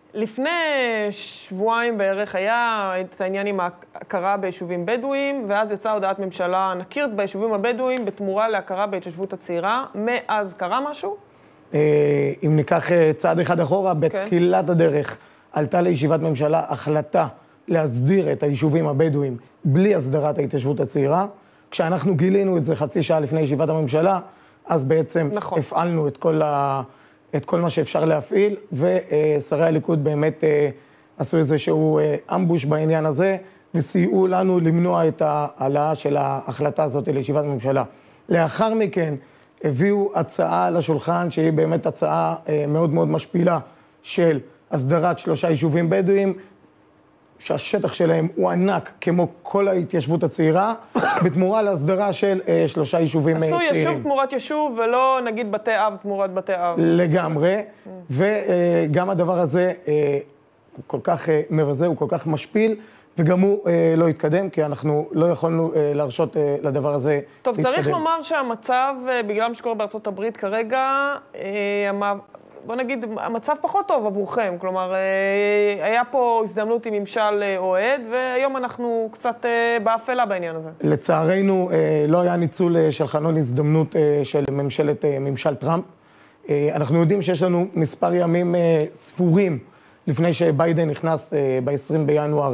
לפני שבועיים בערך היה את העניין עם ההכרה ביישובים בדואיים, ואז יצאה הודעת ממשלה, נכיר ביישובים הבדואיים בתמורה להכרה בהתיישבות הצעירה. מאז קרה משהו? אם ניקח צעד אחד אחורה, בתחילת הדרך עלתה לישיבת ממשלה החלטה להסדיר את היישובים הבדואיים בלי הסדרת ההתיישבות הצעירה. כשאנחנו גילינו את זה חצי שעה לפני ישיבת הממשלה, אז בעצם נכון. הפעלנו את כל, ה... את כל מה שאפשר להפעיל, ושרי הליכוד באמת עשו איזשהו אמבוש בעניין הזה, וסייעו לנו למנוע את העלאה של ההחלטה הזאת לישיבת הממשלה. לאחר מכן הביאו הצעה לשולחן, שהיא באמת הצעה מאוד מאוד משפילה, של הסדרת שלושה יישובים בדואיים, שהשטח שלהם הוא ענק, כמו כל ההתיישבות הצעירה, בתמורה להסדרה של אה, שלושה יישובים עשו צעירים. עשו יישוב תמורת יישוב, ולא נגיד בתי אב תמורת בתי אב. לגמרי, mm. וגם הדבר הזה אה, הוא כל כך אה, מבזה, הוא כל כך משפיל, וגם הוא אה, לא התקדם, כי אנחנו לא יכולנו אה, להרשות אה, לדבר הזה טוב, להתקדם. צריך לומר שהמצב, אה, בגלל מה שקורה בארצות הברית כרגע, אה, בוא נגיד, המצב פחות טוב עבורכם, כלומר, היה פה הזדמנות עם ממשל אוהד, והיום אנחנו קצת באפלה בעניין הזה. לצערנו, לא היה ניצול של חלון הזדמנות של ממשלת ממשל טראמפ. אנחנו יודעים שיש לנו מספר ימים ספורים לפני שביידן נכנס ב-עשרים בינואר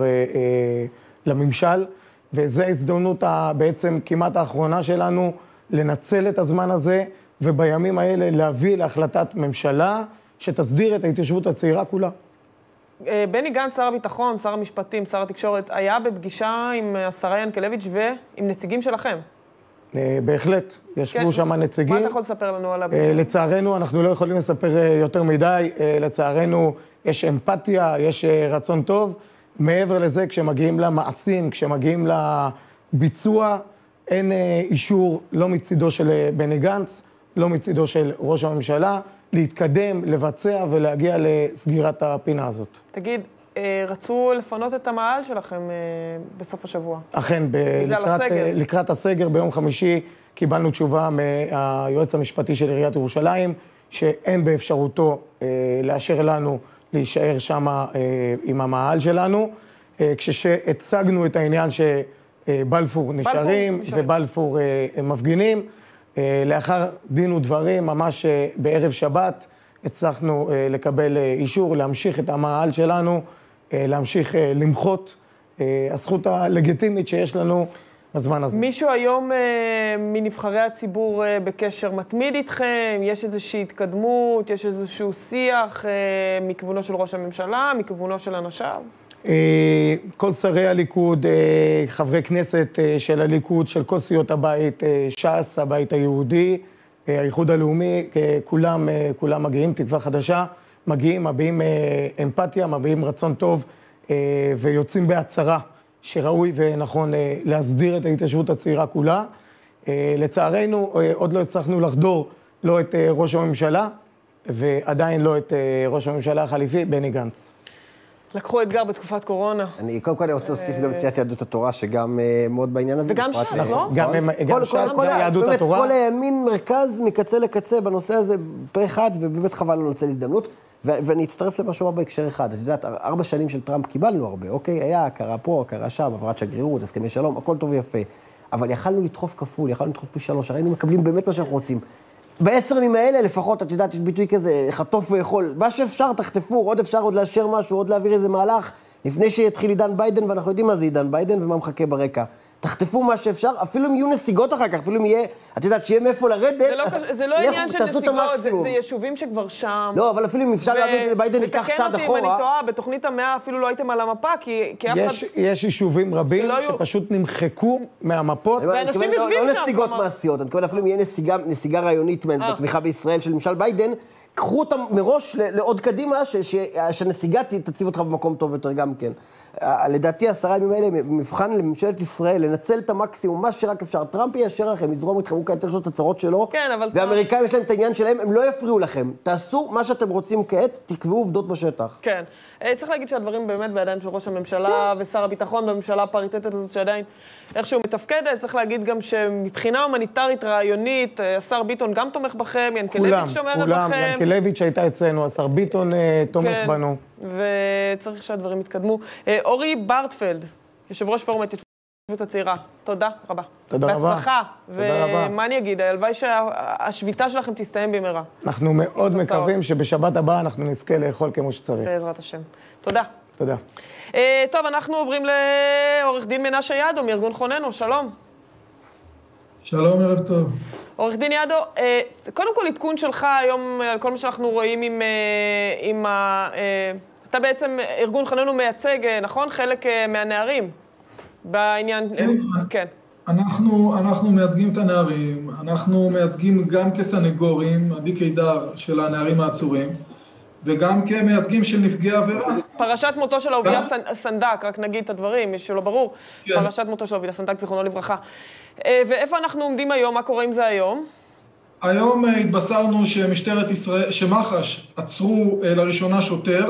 לממשל, וזו ההזדמנות בעצם כמעט האחרונה שלנו לנצל את הזמן הזה, ובימים האלה להביא להחלטת ממשלה שתסדיר את ההתיישבות הצעירה כולה. בני גנץ, שר הביטחון, שר המשפטים, שר התקשורת, היה בפגישה עם השרה ינקלביץ' ועם נציגים שלכם? בהחלט, ישבו שם נציגים. מה אתה יכול לספר לנו עליו? לצערנו, אנחנו לא יכולים לספר יותר מדי. לצערנו, יש אמפתיה, יש רצון טוב. מעבר לזה, כשמגיעים למעשים, כשמגיעים לביצוע, אין אישור לא מצידו של בני גנץ, לא מצידו של ראש הממשלה, להתקדם, לבצע ולהגיע לסגירת הפינה הזאת. תגיד, רצו לפנות את המעל שלכם בסוף השבוע? אכן, לקראת, לקראת הסגר ביום חמישי קיבלנו תשובה מהיועץ המשפטי של עיריית ירושלים, שאין באפשרותו לאשר לנו להישאר שם עם המעל שלנו, כשהצגנו את העניין שבלפור נשארים ובלפור מפגינים, לאחר דין ודברים, ממש בערב שבת, הצלחנו לקבל אישור, להמשיך את המעל שלנו, להמשיך למחות, הזכות הלגיטימית שיש לנו בזמן הזה. מישהו היום מנבחרי הציבור בקשר מתמיד איתכם? יש איזושהי התקדמות? יש איזשהו שיח מכיוונו של ראש הממשלה, מכיוונו של אנשיו? כל שרי הליכוד, חברי כנסת של הליכוד, של כל סיעות הבית, ש"ס, הבית היהודי, האיחוד הלאומי, כולם, כולם מגיעים, תקווה חדשה, מגיעים, מביעים אמפתיה, מביעים רצון טוב, ויוצאים בהצהרה שראוי ונכון להסדיר את ההתיישבות הצעירה כולה. לצערנו, עוד לא הצלחנו לחדור לא את ראש הממשלה, ועדיין לא את ראש הממשלה החליפי, בני גנץ. לקחו אתגר בתקופת קורונה. אני קודם כל רוצה להוסיף גם את סיעת יהדות התורה, שגם מאוד בעניין הזה. וגם ש"ס, לא? גם ש"ס ויהדות התורה. כל הימין מרכז מקצה לקצה בנושא הזה פה אחד, ובאמת חבל לנו לנצל הזדמנות. ואני אצטרף למה שאומר בהקשר אחד. את יודעת, ארבע שנים של טראמפ קיבלנו הרבה, אוקיי? היה הכרה פה, הכרה שם, עברת שגרירות, הסכמי שלום, הכל טוב ויפה. אבל יכלנו לדחוף כפול, יכלנו לדחוף פי שלוש, היינו מקבלים באמת מה שאנחנו רוצים. בעשר ימים האלה לפחות, את יודעת, יש ביטוי כזה, חטוף ויכול. מה שאפשר, תחטפו, עוד אפשר עוד לאשר משהו, עוד להעביר איזה מהלך, לפני שיתחיל עידן ביידן, ואנחנו יודעים מה זה עידן ביידן ומה מחכה ברקע. תחטפו מה שאפשר, אפילו אם יהיו נסיגות אחר כך, אפילו אם יהיה, את יודעת, שיהיה מאיפה לרדת. זה לא, זה לא עניין של נסיגות, זה, זה יישובים שכבר שם. לא, אבל אפילו אם אפשר ו... להביא לביידן ייקח צעד אחורה. אם אני טועה, בתוכנית המאה אפילו לא הייתם על המפה, כי, כי אף אחד... יש, יש יישובים רבים לא שפשוט יהיו... נמחקו מהמפות. ואנשים יושבים לא, שם. לא נסיגות כלומר... מעשיות, אני מתכוון אפילו אם יהיה נסיגה, נסיגה רעיונית בתמיכה בישראל של ממשל ביידן, קחו אותם מראש לעוד קדימה, ש, ש, שהנסיגה תציב אותך במקום טוב יותר גם כן. לדעתי עשרה ימים האלה מבחן לממשלת ישראל, לנצל את המקסימום, מה שרק אפשר. טראמפ יאשר לכם, יזרום אתכם, הוא כעת יש לו את הצרות שלו, כן, אבל והאמריקאים יש להם את העניין שלהם, הם לא יפריעו לכם. תעשו מה שאתם רוצים כעת, תקבעו עובדות בשטח. כן. צריך להגיד שהדברים באמת בידיים של ראש הממשלה ושר הביטחון בממשלה הפריטטית הזאת שעדיין איכשהו מתפקדת. צריך להגיד גם שמבחינה הומניטרית רעיונית, השר ביטון גם תומך בכם, ינקלביץ' תומך בכם. כולם, ינקלביץ' הייתה אצלנו, השר ביטון תומך בנו. וצריך שהדברים יתקדמו. אורי ברטפלד, יושב ראש פורום ההתיישבות הצעירה, תודה רבה. תודה רבה. בהצלחה. תודה רבה. ומה אני אגיד, הלוואי שהשביתה שלכם תסתיים במהרה. אנחנו מאוד מקווים שבשבת הבאה אנחנו נזכה לאכול כמו שצריך. בעזרת השם. תודה. תודה. טוב, אנחנו עוברים לעורך דין מנשה ידו מארגון חוננו, שלום. שלום, ערב טוב. עורך דין ידו, קודם כל עדכון שלך היום על כל מה שאנחנו רואים עם, עם ה... אתה בעצם, ארגון חוננו מייצג, נכון? חלק מהנערים בעניין... כן. כן. אנחנו, אנחנו מייצגים את הנערים, אנחנו מייצגים גם כסנגורים, עדי קידר של הנערים העצורים, וגם כמייצגים של נפגעי עבירה. פרשת מותו של אהוביה סנדק, רק נגיד את הדברים, מי שלא ברור, כן. פרשת מותו של אהוביה סנדק, זיכרונו לברכה. ואיפה אנחנו עומדים היום? מה קורה עם זה היום? היום התבשרנו שמשטרת ישראל, שמח"ש עצרו לראשונה שוטר,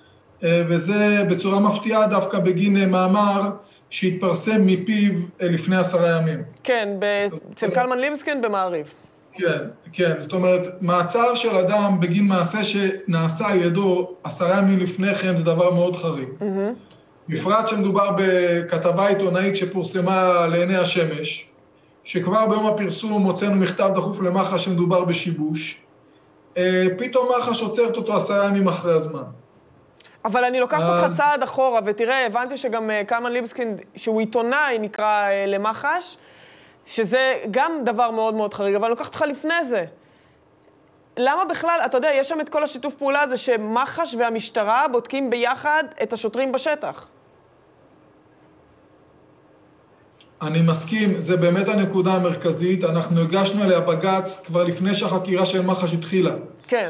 וזה בצורה מפתיעה דווקא בגין מאמר שהתפרסם מפיו לפני עשרה ימים. כן, אצל קלמן ליבסקין במעריב. כן, כן. זאת אומרת, מעצר של אדם בגין מעשה שנעשה על ידו עשרה ימים לפני כן זה דבר מאוד חריג. בפרט שמדובר בכתבה עיתונאית שפורסמה לעיני השמש, שכבר ביום הפרסום הוצאנו מכתב דחוף למח"ש שמדובר בשיבוש, פתאום מח"ש עוצרת אותו עשרה ימים אחרי הזמן. אבל אני לוקחת אותך צעד אחורה, ותראה, הבנתי שגם קלמן ליבסקין, שהוא עיתונאי נקרא למח"ש, שזה גם דבר מאוד מאוד חריג, אבל אני לוקחת אותך לפני זה. למה בכלל, אתה יודע, יש שם את כל השיתוף פעולה הזה שמח"ש והמשטרה בודקים ביחד את השוטרים בשטח. אני מסכים, זה באמת הנקודה המרכזית. אנחנו הגשנו עליה בג"ץ כבר לפני שהחקירה של מח"ש התחילה. כן.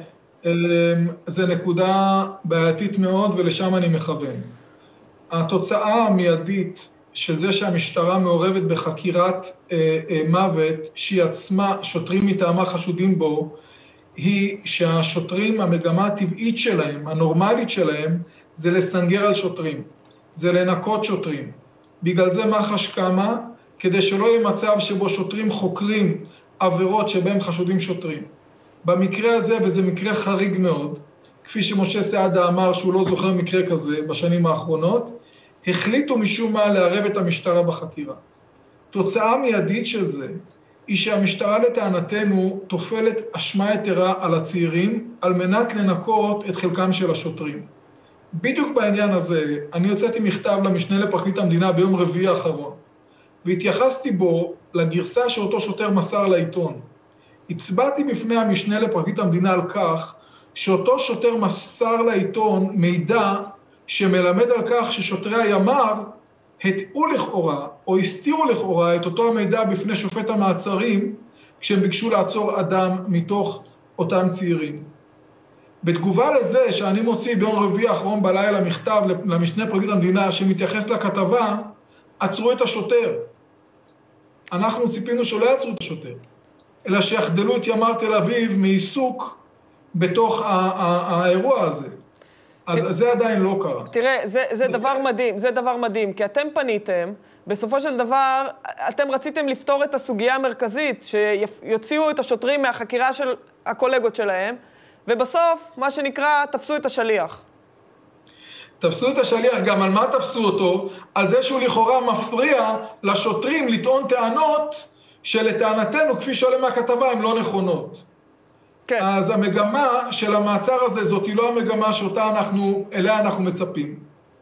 זה נקודה בעייתית מאוד ולשם אני מכוון. התוצאה המיידית של זה שהמשטרה מעורבת בחקירת אה, אה, מוות שהיא עצמה שוטרים מטעמה חשודים בו, היא שהשוטרים, המגמה הטבעית שלהם, הנורמלית שלהם, זה לסנגר על שוטרים, זה לנקות שוטרים. בגלל זה מח"ש קמה, כדי שלא יהיה מצב שבו שוטרים חוקרים עבירות שבהם חשודים שוטרים. במקרה הזה, וזה מקרה חריג מאוד, כפי שמשה סעדה אמר שהוא לא זוכר מקרה כזה בשנים האחרונות, החליטו משום מה לערב את המשטרה בחקירה. תוצאה מיידית של זה היא שהמשטרה לטענתנו תופלת אשמה יתרה על הצעירים על מנת לנקות את חלקם של השוטרים. בדיוק בעניין הזה אני הוצאתי מכתב למשנה לפרקליט המדינה ביום רביעי האחרון, והתייחסתי בו לגרסה שאותו שוטר מסר לעיתון. הצבעתי בפני המשנה לפרקליט המדינה על כך שאותו שוטר מסר לעיתון מידע שמלמד על כך ששוטרי הימ"ר הטעו לכאורה או הסתירו לכאורה את אותו המידע בפני שופט המעצרים כשהם ביקשו לעצור אדם מתוך אותם צעירים. בתגובה לזה שאני מוציא ביום רביעי האחרון בלילה מכתב למשנה לפרקליט המדינה שמתייחס לכתבה, עצרו את השוטר. אנחנו ציפינו שלא יעצרו את השוטר, אלא שיחדלו את ימ"ר תל אביב מעיסוק בתוך האירוע הזה. אז זה עדיין לא קרה. תראה, זה, זה דבר מדהים, זה דבר מדהים, כי אתם פניתם, בסופו של דבר, אתם רציתם לפתור את הסוגיה המרכזית, שיוציאו את השוטרים מהחקירה של הקולגות שלהם, ובסוף, מה שנקרא, תפסו את השליח. תפסו את השליח, גם על מה תפסו אותו? על זה שהוא לכאורה מפריע לשוטרים לטעון טענות שלטענתנו, כפי שעולה מהכתבה, הן לא נכונות. כן. אז המגמה של המעצר הזה, זאת היא לא המגמה שאותה אנחנו, אליה אנחנו מצפים.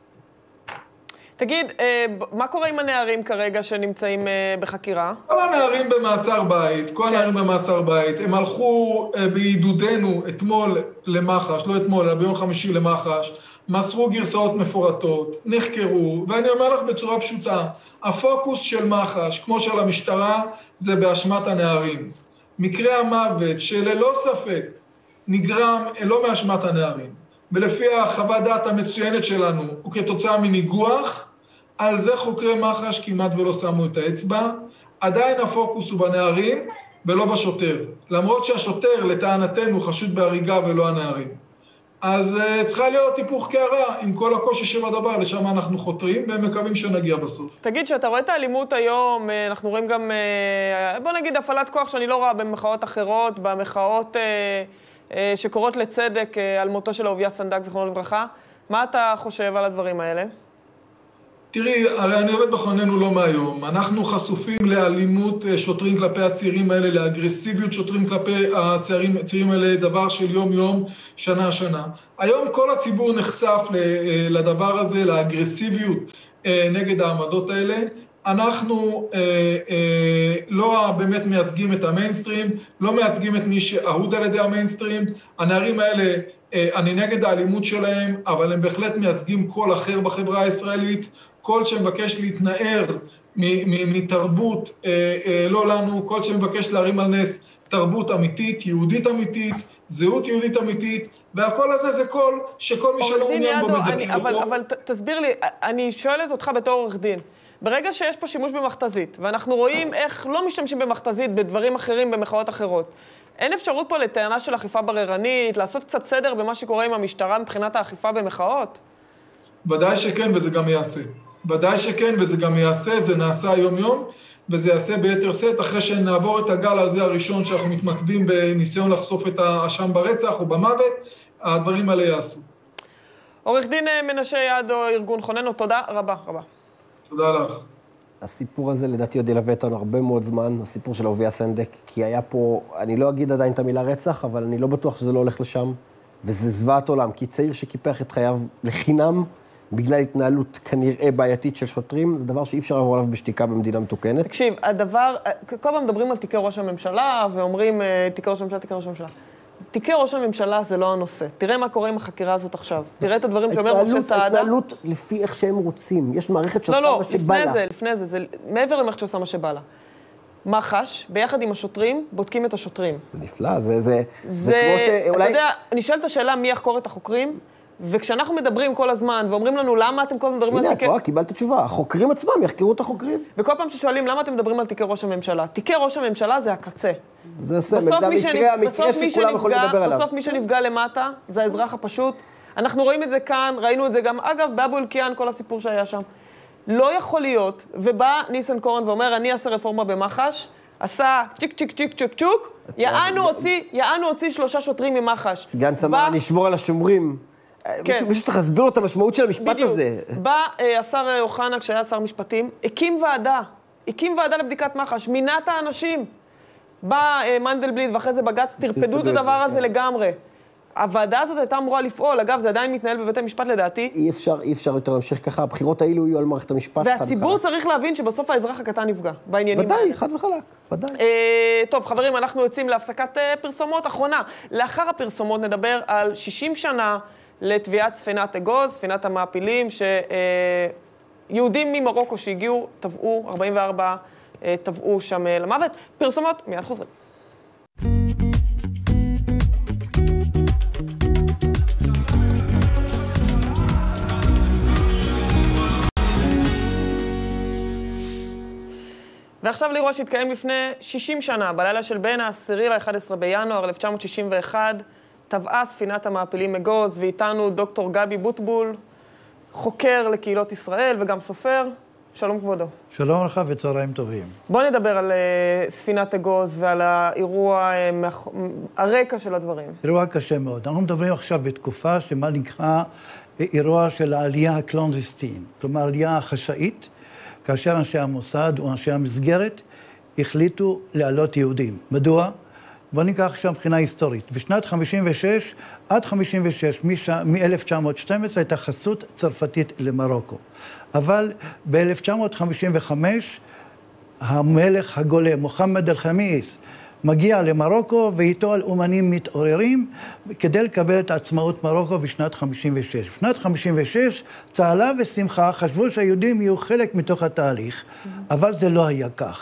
תגיד, מה קורה עם הנערים כרגע שנמצאים בחקירה? כל הנערים במעצר בית, כל הנערים במעצר בית, הם הלכו בעידודנו אתמול למח"ש, לא אתמול, אלא ביום חמישי למח"ש, מסרו גרסאות מפורטות, נחקרו, ואני אומר לך בצורה פשוטה, הפוקוס של מח"ש, כמו של המשטרה, זה באשמת הנערים. מקרה המוות שללא ספק נגרם לא מאשמת הנערים, ולפי החוות דעת המצוינת שלנו, וכתוצאה מניגוח, על זה חוקרי מח"ש כמעט ולא שמו את האצבע, עדיין הפוקוס הוא בנערים ולא בשוטר, למרות שהשוטר לטענתנו חשוד בהריגה ולא הנערים. אז uh, צריכה להיות היפוך קערה עם כל הקושי של הדבר, לשם אנחנו חותרים ומקווים שנגיע בסוף. תגיד, שאתה רואה את האלימות היום, אנחנו רואים גם, בוא נגיד, הפעלת כוח שאני לא רואה במחאות אחרות, במחאות uh, uh, שקורות לצדק uh, על מותו של אהוביה סנדק, זכרונו לברכה. מה אתה חושב על הדברים האלה? תראי, הרי אני עובד בכוננו לא מהיום. אנחנו חשופים לאלימות שוטרים כלפי הצעירים האלה, לאגרסיביות שוטרים כלפי הצעירים, הצעירים האלה, דבר של יום-יום, שנה-שנה. היום כל הציבור נחשף לדבר הזה, לאגרסיביות נגד העמדות האלה. אנחנו אה, אה, לא באמת מייצגים את המיינסטרים, לא מייצגים את מי שאהוד על ידי המיינסטרים. הנערים האלה, אה, אני נגד האלימות שלהם, אבל הם בהחלט מייצגים קול אחר בחברה הישראלית, קול שמבקש להתנער מתרבות, אה, אה, לא לנו, קול שמבקש להרים על נס תרבות אמיתית, יהודית אמיתית, זהות יהודית אמיתית, והקול הזה זה קול שכל מי שלא מעוניין בו מדכאים אותו. אבל, אבל תסביר לי, אני שואלת אותך בתור עורך דין, ברגע שיש פה שימוש במכתזית, ואנחנו רואים איך לא משתמשים במכתזית בדברים אחרים, במחאות אחרות, אין אפשרות פה לטענה של אכיפה בררנית, לעשות קצת סדר במה שקורה עם המשטרה מבחינת האכיפה במחאות? ודאי שכן, וזה גם יעשה. ודאי שכן, וזה גם יעשה, זה נעשה היום-יום, וזה יעשה ביתר סט, אחרי שנעבור את הגל הזה הראשון, שאנחנו מתמקדים בניסיון לחשוף את האשם ברצח או במוות, הדברים האלה יעשו. עורך דין מנשה יעדו, ארגון חוננו, תודה רבה רבה. תודה לך. הסיפור הזה לדעתי עוד ילווה אותנו הרבה מאוד זמן, הסיפור של אהוביה סנדק, כי היה פה, אני לא אגיד עדיין את המילה רצח, אבל אני לא בטוח שזה לא הולך לשם, וזה זוועת עולם, כי צעיר שקיפח את חייו לחינם, בגלל התנהלות כנראה בעייתית של שוטרים, זה דבר שאי אפשר לעבור עליו בשתיקה במדינה מתוקנת. תקשיב, הדבר, כל פעם מדברים על תיקי ראש הממשלה, ואומרים תיקי ראש הממשלה, תיקי ראש הממשלה. תיקי ראש הממשלה זה לא הנושא. תראה מה קורה עם החקירה הזאת עכשיו. תראה את הדברים שאומר משה סעדה. ההתנהלות לפי איך שהם רוצים. יש מערכת שעושה לא, מה שבא לה. לא, לפני זה, לפני זה, זה מעבר למערכת שעושה מה שבא לה. מח"ש, ביחד עם השוטרים, בודקים את השוטרים. זה נפלא, זה, זה, זה, זה כמו שאולי... אתה יודע, אני שואלת את השאלה מי יחקור את החוקרים, וכשאנחנו מדברים כל הזמן, ואומרים לנו למה אתם כל הזמן מדברים על תיקי... הנה, את קיבלת תשובה, החוקרים עצמם יחקרו את החוקרים. וכל פעם ששואלים למה אתם מדברים על תיקי ראש הממשלה, תיקי ראש הממשלה זה הקצה. זה הסמל, זה המקרה, המקרה שכולם יכולים לדבר עליו. בסוף מי שנפגע למטה, זה האזרח הפשוט. אנחנו רואים את זה כאן, ראינו את זה גם, אגב, באבו אלקיעאן, כל הסיפור שהיה שם. לא יכול להיות, ובא ניסנקורן ואומר, אני אעשה רפורמה במח"ש, עשה צ'יק צ'יק צ'יק צ'יק צ'וק, יענו הוציא, יענו הוציא שלושה שוטרים ממח"ש. גנץ אמר, נשמור על השומרים. מישהו צריך להסביר לו את המשמעות של המשפט הזה. בא השר אוחנה, כשהיה שר משפטים, הקים ועדה, הקים ועדה לבדיקת מח"ש, מינה את האנשים. בא מנדלבליט ואחרי זה בג"ץ, תרפדו את הדבר הזה לגמרי. הוועדה הזאת הייתה אמורה לפעול, אגב, זה עדיין מתנהל בבית המשפט לדעתי. אי אפשר, אי אפשר יותר להמשיך ככה, הבחירות האלו יהיו על מערכת המשפט. והציבור צריך להבין שבסוף האזרח הקטן נפגע, בעניינים. ודאי, חד וחלק, ודאי. טוב, חברים, אנחנו יוצאים להפסקת פרסומות אחרונה. לאחר הפרסומות נדבר על שישים שנה לתביעת ספינת אגוז, ספינת המעפילים, שיהודים ממרוקו שהגיעו, טבעו, ארבעים וארבע טבעו שם למוות. פרסומות, מיד חוזרים. ועכשיו לאירוע שהתקיים לפני שישים שנה, בלילה של בין העשירי ל-אחד עשר בינואר אלף תשע מאות שישים ואחת, טבעה ספינת המעפילים אגוז, ואיתנו דוקטור גבי בוטבול, חוקר לקהילות ישראל וגם סופר. שלום כבודו. שלום לך וצהריים טובים. בוא נדבר על uh, ספינת אגוז ועל האירוע, uh, הרקע של הדברים. אירוע קשה מאוד. אנחנו מדברים עכשיו בתקופה שמה נקרא אירוע של העלייה הקלונדסטין, כלומר עלייה חשאית, כאשר אנשי המוסד או אנשי המסגרת החליטו להעלות יהודים. מדוע? בוא ניקח עכשיו מבחינה היסטורית. בשנת חמישים ושש עד חמישים ושש, מ-אלף תשע מאות ושתים עשרה, הייתה חסות צרפתית למרוקו. אבל ב-אלף תשע מאות חמישים וחמש, המלך הגולה, מוחמד אל-חמיס, מגיע למרוקו, ואיתו על אומנים מתעוררים, כדי לקבל את עצמאות מרוקו בשנת חמישים ושש. בשנת חמישים ושש, צהלה ושמחה, חשבו שהיהודים יהיו חלק מתוך התהליך, אבל זה לא היה כך.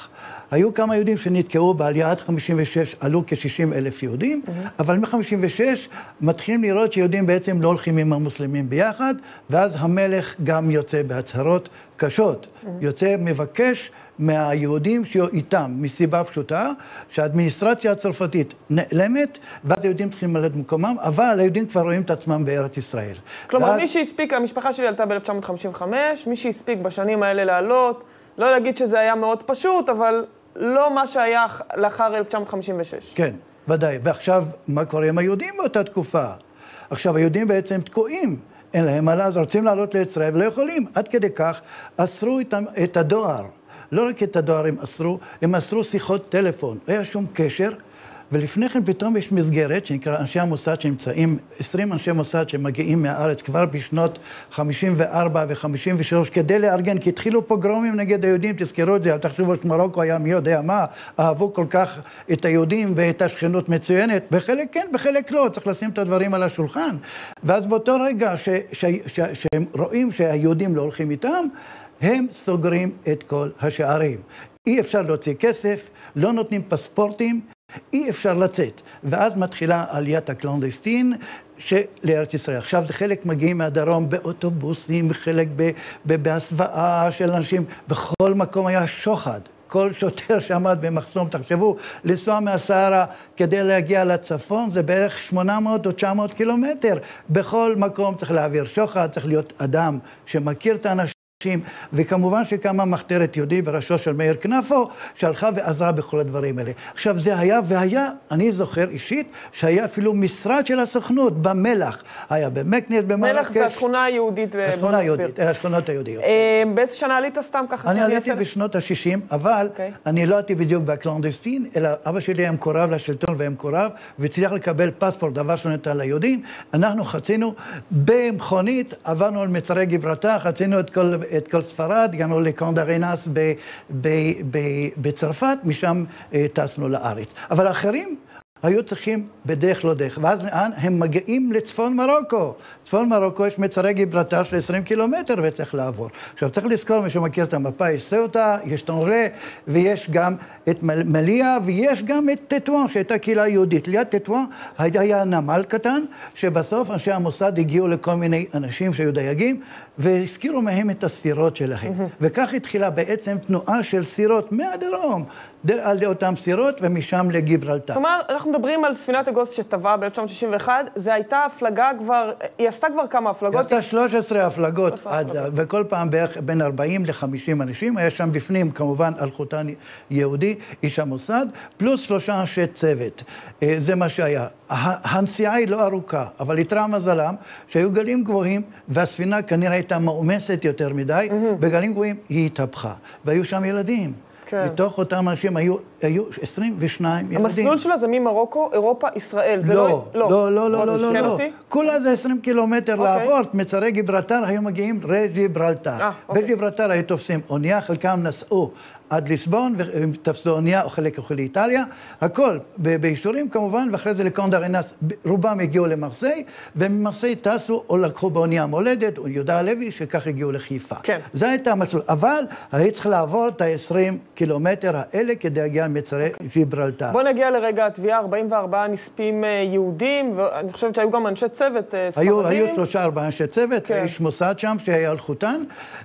היו כמה יהודים שנתקעו בעלייה עד חמישים ושש, עלו כ-שישים אלף יהודים, mm-hmm. אבל מ-חמישים ושש מתחילים לראות שיהודים בעצם לא הולכים עם המוסלמים ביחד, ואז המלך גם יוצא בהצהרות קשות, mm-hmm. יוצא מבקש מהיהודים שיהיו איתם, מסיבה פשוטה, שהאדמיניסטרציה הצרפתית נעלמת, ואז היהודים צריכים למלא את מקומם, אבל היהודים כבר רואים את עצמם בארץ ישראל. כלומר, ואז... מי שהספיק, המשפחה שלי עלתה ב-אלף תשע מאות חמישים וחמש, מי שהספיק בשנים האלה לעלות, לא להגיד שזה היה מאוד פשוט, אבל לא מה שהיה לאחר אלף תשע מאות חמישים ושש. כן, ודאי. ועכשיו, מה קורה עם היהודים באותה תקופה? עכשיו, היהודים בעצם תקועים. אין להם מה לעזור, רוצים לעלות לישראל ולא יכולים. עד כדי כך, אסרו את הדואר. לא רק את הדואר הם אסרו, הם אסרו שיחות טלפון. לא היה שום קשר, ולפני כן פתאום יש מסגרת שנקרא אנשי המוסד שנמצאים, עשרים אנשי מוסד שמגיעים מהארץ כבר בשנות חמישים וארבע ו-חמישים ושלוש כדי לארגן, כי התחילו פוגרומים נגד היהודים, תזכרו את זה, אל תחשבו שמרוקו היה מי יודע מה, אהבו כל כך את היהודים ואת השכנות מצוינת, בחלק כן, בחלק לא, צריך לשים את הדברים על השולחן. ואז באותו רגע ש- ש- ש- שהם רואים שהיהודים לא הולכים איתם, הם סוגרים את כל השערים. אי אפשר להוציא כסף, לא נותנים פספורטים, אי אפשר לצאת. ואז מתחילה עליית הקלנדסטין לארץ ישראל. עכשיו זה חלק מגיעים מהדרום באוטובוסים, חלק בהסוואה של אנשים, בכל מקום היה שוחד. כל שוטר שעמד במחסום, תחשבו, לנסוע מהסהרה כדי להגיע לצפון, זה בערך שמונה מאות או תשע מאות קילומטר. בכל מקום צריך להעביר שוחד, צריך להיות אדם שמכיר את האנשים, וכמובן שקמה מחתרת יהודי בראשו של מאיר כנפו, שהלכה ועזרה בכל הדברים האלה. עכשיו זה היה, והיה, אני זוכר אישית, שהיה אפילו משרד של הסוכנות במלח. היה במקנס, במרקש. מלח זה השכונה היהודית. השכונה היהודית, השכונות היהודיות. באיזה שנה עלית סתם ככה? אני עליתי בשנות ה-שישים, אבל אני לא הייתי בדיוק בקלנדסטין, אלא אבא שלי היה מקורב לשלטון והיה מקורב, והצליח לקבל פספורט, דבר שלא ניתן ליהודים. אנחנו חצינו במכונית, עברנו על מצרי גיברלטר, חצינו את כל... את כל ספרד, הגענו לקונד ארנס בצרפת, משם טסנו לארץ. אבל האחרים היו צריכים בדרך לא דרך, ואז לאן? הם מגיעים לצפון מרוקו. צפון מרוקו יש מצרי גיברלטר של עשרים קילומטר וצריך לעבור. עכשיו צריך לזכור, מי שמכיר את המפה, יש סאוטה, יש טונרה, ויש גם את מליה, ויש גם את טטואן, שהייתה קהילה יהודית. ליד טטואן היה נמל קטן, שבסוף אנשי המוסד הגיעו לכל מיני אנשים שהיו דייגים, והזכירו מהם את הסירות שלהם. וכך התחילה בעצם תנועה של סירות מהדרום, על אותם סירות, ומשם לגיברלטר. כלומר, אנחנו מדברים על ספינת אגוז שטבעה ב-אלף תשע מאות שישים ואחת, זה הייתה הפלגה כבר, היא עשתה כבר כמה הפלגות? היא עשתה שלוש עשרה הפלגות, עד, וכל פעם בערך בין ארבעים לחמישים אנשים, היה שם בפנים כמובן אלחוטן יהודי, איש המוסד, פלוס שלושה אנשי צוות. זה מה שהיה. הנסיעה היא לא ארוכה, אבל יתרה מזלם שהיו גלים גבוהים, והספינה כנראה הייתה מאומסת יותר מדי, בגלים גבוהים היא התהפכה, והיו שם ילדים. כן. מתוך אותם אנשים היו, היו עשרים ושניים ילדים. המסלול שלה זה ממרוקו, אירופה, ישראל. זה לא, לא, לא, לא, לא, לא, לא, לא. אותי? כולה זה עשרים קילומטר okay. לעבור, מצרי גיברלטר היו מגיעים לגיברלטר. Ah, okay. בגיברלטר היו תופסים אונייה, חלקם נסעו עד ליסבון, ותפסו אונייה או חלק אוכל לאיטליה, הכל באישורים כמובן, ואחרי זה לקונד ארנס, רובם הגיעו למרסיי, וממרסיי טסו או לקחו באונייה מולדת, או יהודה הלוי, שכך הגיעו לחיפה. כן. זה הייתה המסלול, אבל היית צריך לעבור את ה-עשרים קילומטר האלה, כדי להגיע למצרי גיברלטר. בוא נגיע לרגע התביעה, ארבעים וארבעה נספים יהודים, ואני חושבת שהיו גם אנשי צוות ספרדים. היו, היו שלושה ארבעה אנשי צוות, כן. ויש מוסד שם שהיה אלחוטן,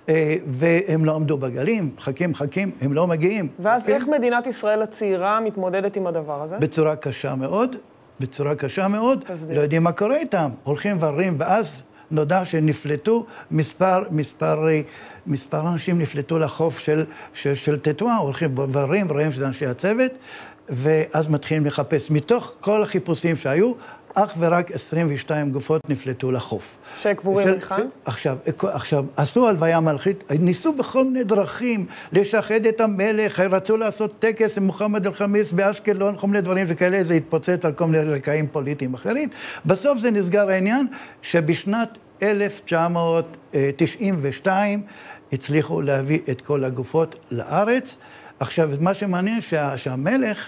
והם לא עמדו בגלים, חכים, חכים, הם לא מגיעים. ואז איך מדינת ישראל הצעירה מתמודדת עם הדבר הזה? בצורה קשה מאוד, בצורה קשה מאוד, לא יודעים מה קורה איתם, הולכים וררים, ואז נודע שנפלטו מספר, מספר, מספר אנשים נפלטו לחוף של, של, של טטואן, הולכים וררים, רואים שזה אנשי הצוות, ואז מתחילים לחפש. מתוך כל החיפושים שהיו, אך ורק עשרים ושתיים גופות נפלטו לחוף. שקבורים לכאן? עכשיו, עכשיו, עשו הלוויה מלכית, ניסו בכל מיני דרכים לשחד את המלך, רצו לעשות טקס עם מוחמד אל-חמיס באשקלון, כל מיני דברים וכאלה, זה התפוצץ על כל מיני רקעים פוליטיים אחרים. בסוף זה נסגר העניין שבשנת אלף תשע מאות תשעים ושתיים הצליחו להביא את כל הגופות לארץ. עכשיו, מה שמעניין שה, שהמלך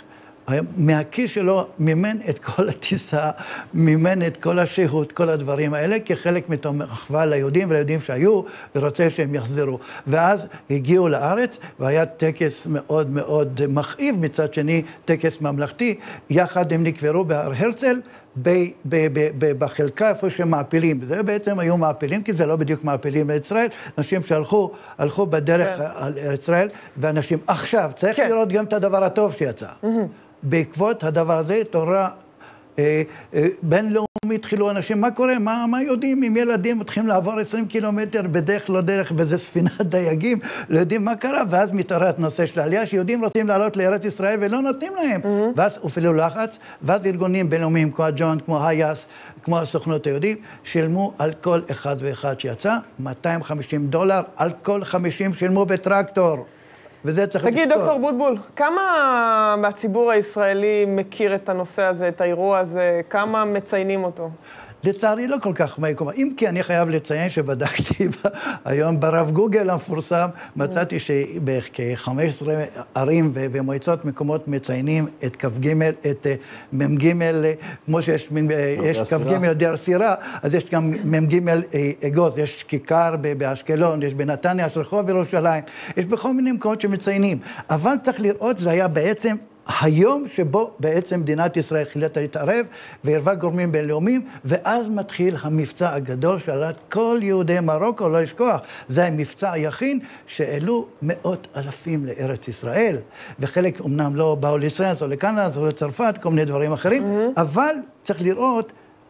מהכיס שלו מימן את כל הטיסה, מימן את כל השהות, כל הדברים האלה, כחלק מתומכיו ליהודים וליהודים שהיו, ורוצה שהם יחזרו. ואז הגיעו לארץ, והיה טקס מאוד מאוד מכאיב, מצד שני טקס ממלכתי, יחד הם נקברו בהר הרצל, ב- ב- ב- ב- בחלקה איפה שמעפילים. זה בעצם היו מעפילים, כי זה לא בדיוק מעפילים לישראל, אנשים שהלכו הלכו בדרך על ישראל, ואנשים עכשיו, צריך לראות גם את הדבר הטוב שיצא. בעקבות הדבר הזה, תורה אה, אה, בינלאומית התחילו אנשים, מה קורה? מה, מה יודעים אם ילדים מתחילים לעבור עשרים קילומטר בדרך לא דרך, באיזה ספינת דייגים, לא יודעים מה קרה, ואז מתעורר נושא של העלייה, שיהודים רוצים לעלות לארץ ישראל ולא נותנים להם. Mm-hmm. ואז הופעלו לחץ, ואז ארגונים בינלאומיים כמו הג'וינט, כמו היאס, כמו הסוכנות היהודית, שילמו על כל אחד ואחד שיצא, מאתיים וחמישים דולר, על כל חמישים שילמו בטרקטור. וזה צריך תגיד, דוקטור בוטבול, כמה מהציבור הישראלי מכיר את הנושא הזה, את האירוע הזה, כמה מציינים אותו? לצערי לא כל כך מהיקום. אם כי אני חייב לציין שבדקתי היום ברב גוגל המפורסם, מצאתי שבערך כ-חמש עשרה ערים ומועצות מקומות מציינים את כף ג' את מם ג', כמו שיש כף ג' דיר סירה, אז יש גם מם ג' אגוז, יש כיכר באשקלון, יש בנתניה, יש רחוב בירושלים, יש בכל מיני מקומות שמציינים. אבל צריך לראות, זה היה בעצם היום שבו בעצם מדינת ישראל החליטה להתערב וערבה גורמים בינלאומיים, ואז מתחיל המבצע הגדול שעלת כל יהודי מרוקו, לא לשכוח. זה המבצע היחיד שהעלו מאות אלפים לארץ ישראל, וחלק אמנם לא באו לישראל, או לקנדה, או לצרפת, כל מיני דברים אחרים, mm-hmm. אבל צריך לראות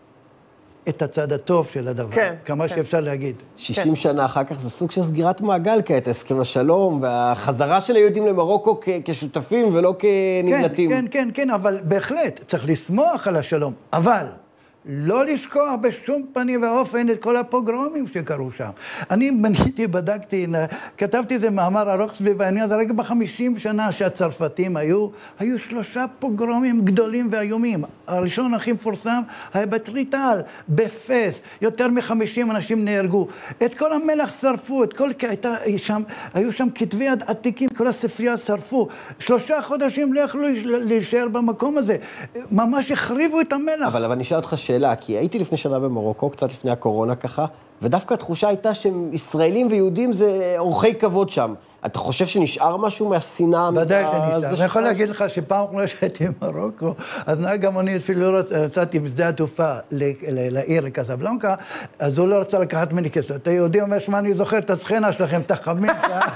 את הצד הטוב של הדבר, כן, כמה כן. שאפשר להגיד. שישים כן. שנה אחר כך זה סוג של סגירת מעגל כעת, הסכם השלום, והחזרה של היהודים למרוקו כ- כשותפים ולא כנמלטים. כן, כן, כן, כן, אבל בהחלט צריך לשמוח על השלום, אבל לא לשכוח בשום פנים ואופן את כל הפוגרומים שקרו שם. אני בניתי, בדקתי, כתבתי איזה מאמר ארוך סביב העניין, אז רגע בחמישים שנה שהצרפתים היו, היו שלושה פוגרומים גדולים ואיומים. הראשון הכי מפורסם היה בטריטל, בפס, יותר מחמישים אנשים נהרגו. את כל המלח שרפו, את כל, הייתה, שם, היו שם כתבי עתיקים, כל הספרייה שרפו. שלושה חודשים לא יכלו להישאר במקום הזה. ממש החריבו את המלח. אבל, אבל אני אשאל אותך שאלה, כי הייתי לפני שנה במרוקו, קצת לפני הקורונה ככה, ודווקא התחושה הייתה שישראלים ויהודים זה אורחי כבוד שם. אתה חושב שנשאר משהו מהשנאה? ודאי שנשאר. אני יכול להגיד לך שפעם אחרונה שהייתי במרוקו, אז נהג המונית אפילו לא רציתי בשדה התעופה לעיר, לקזבלנקה, אז הוא לא רצה לקחת ממני כסף. אתה יהודי אומר, שמע, אני זוכר את הסכנה שלכם, את החמין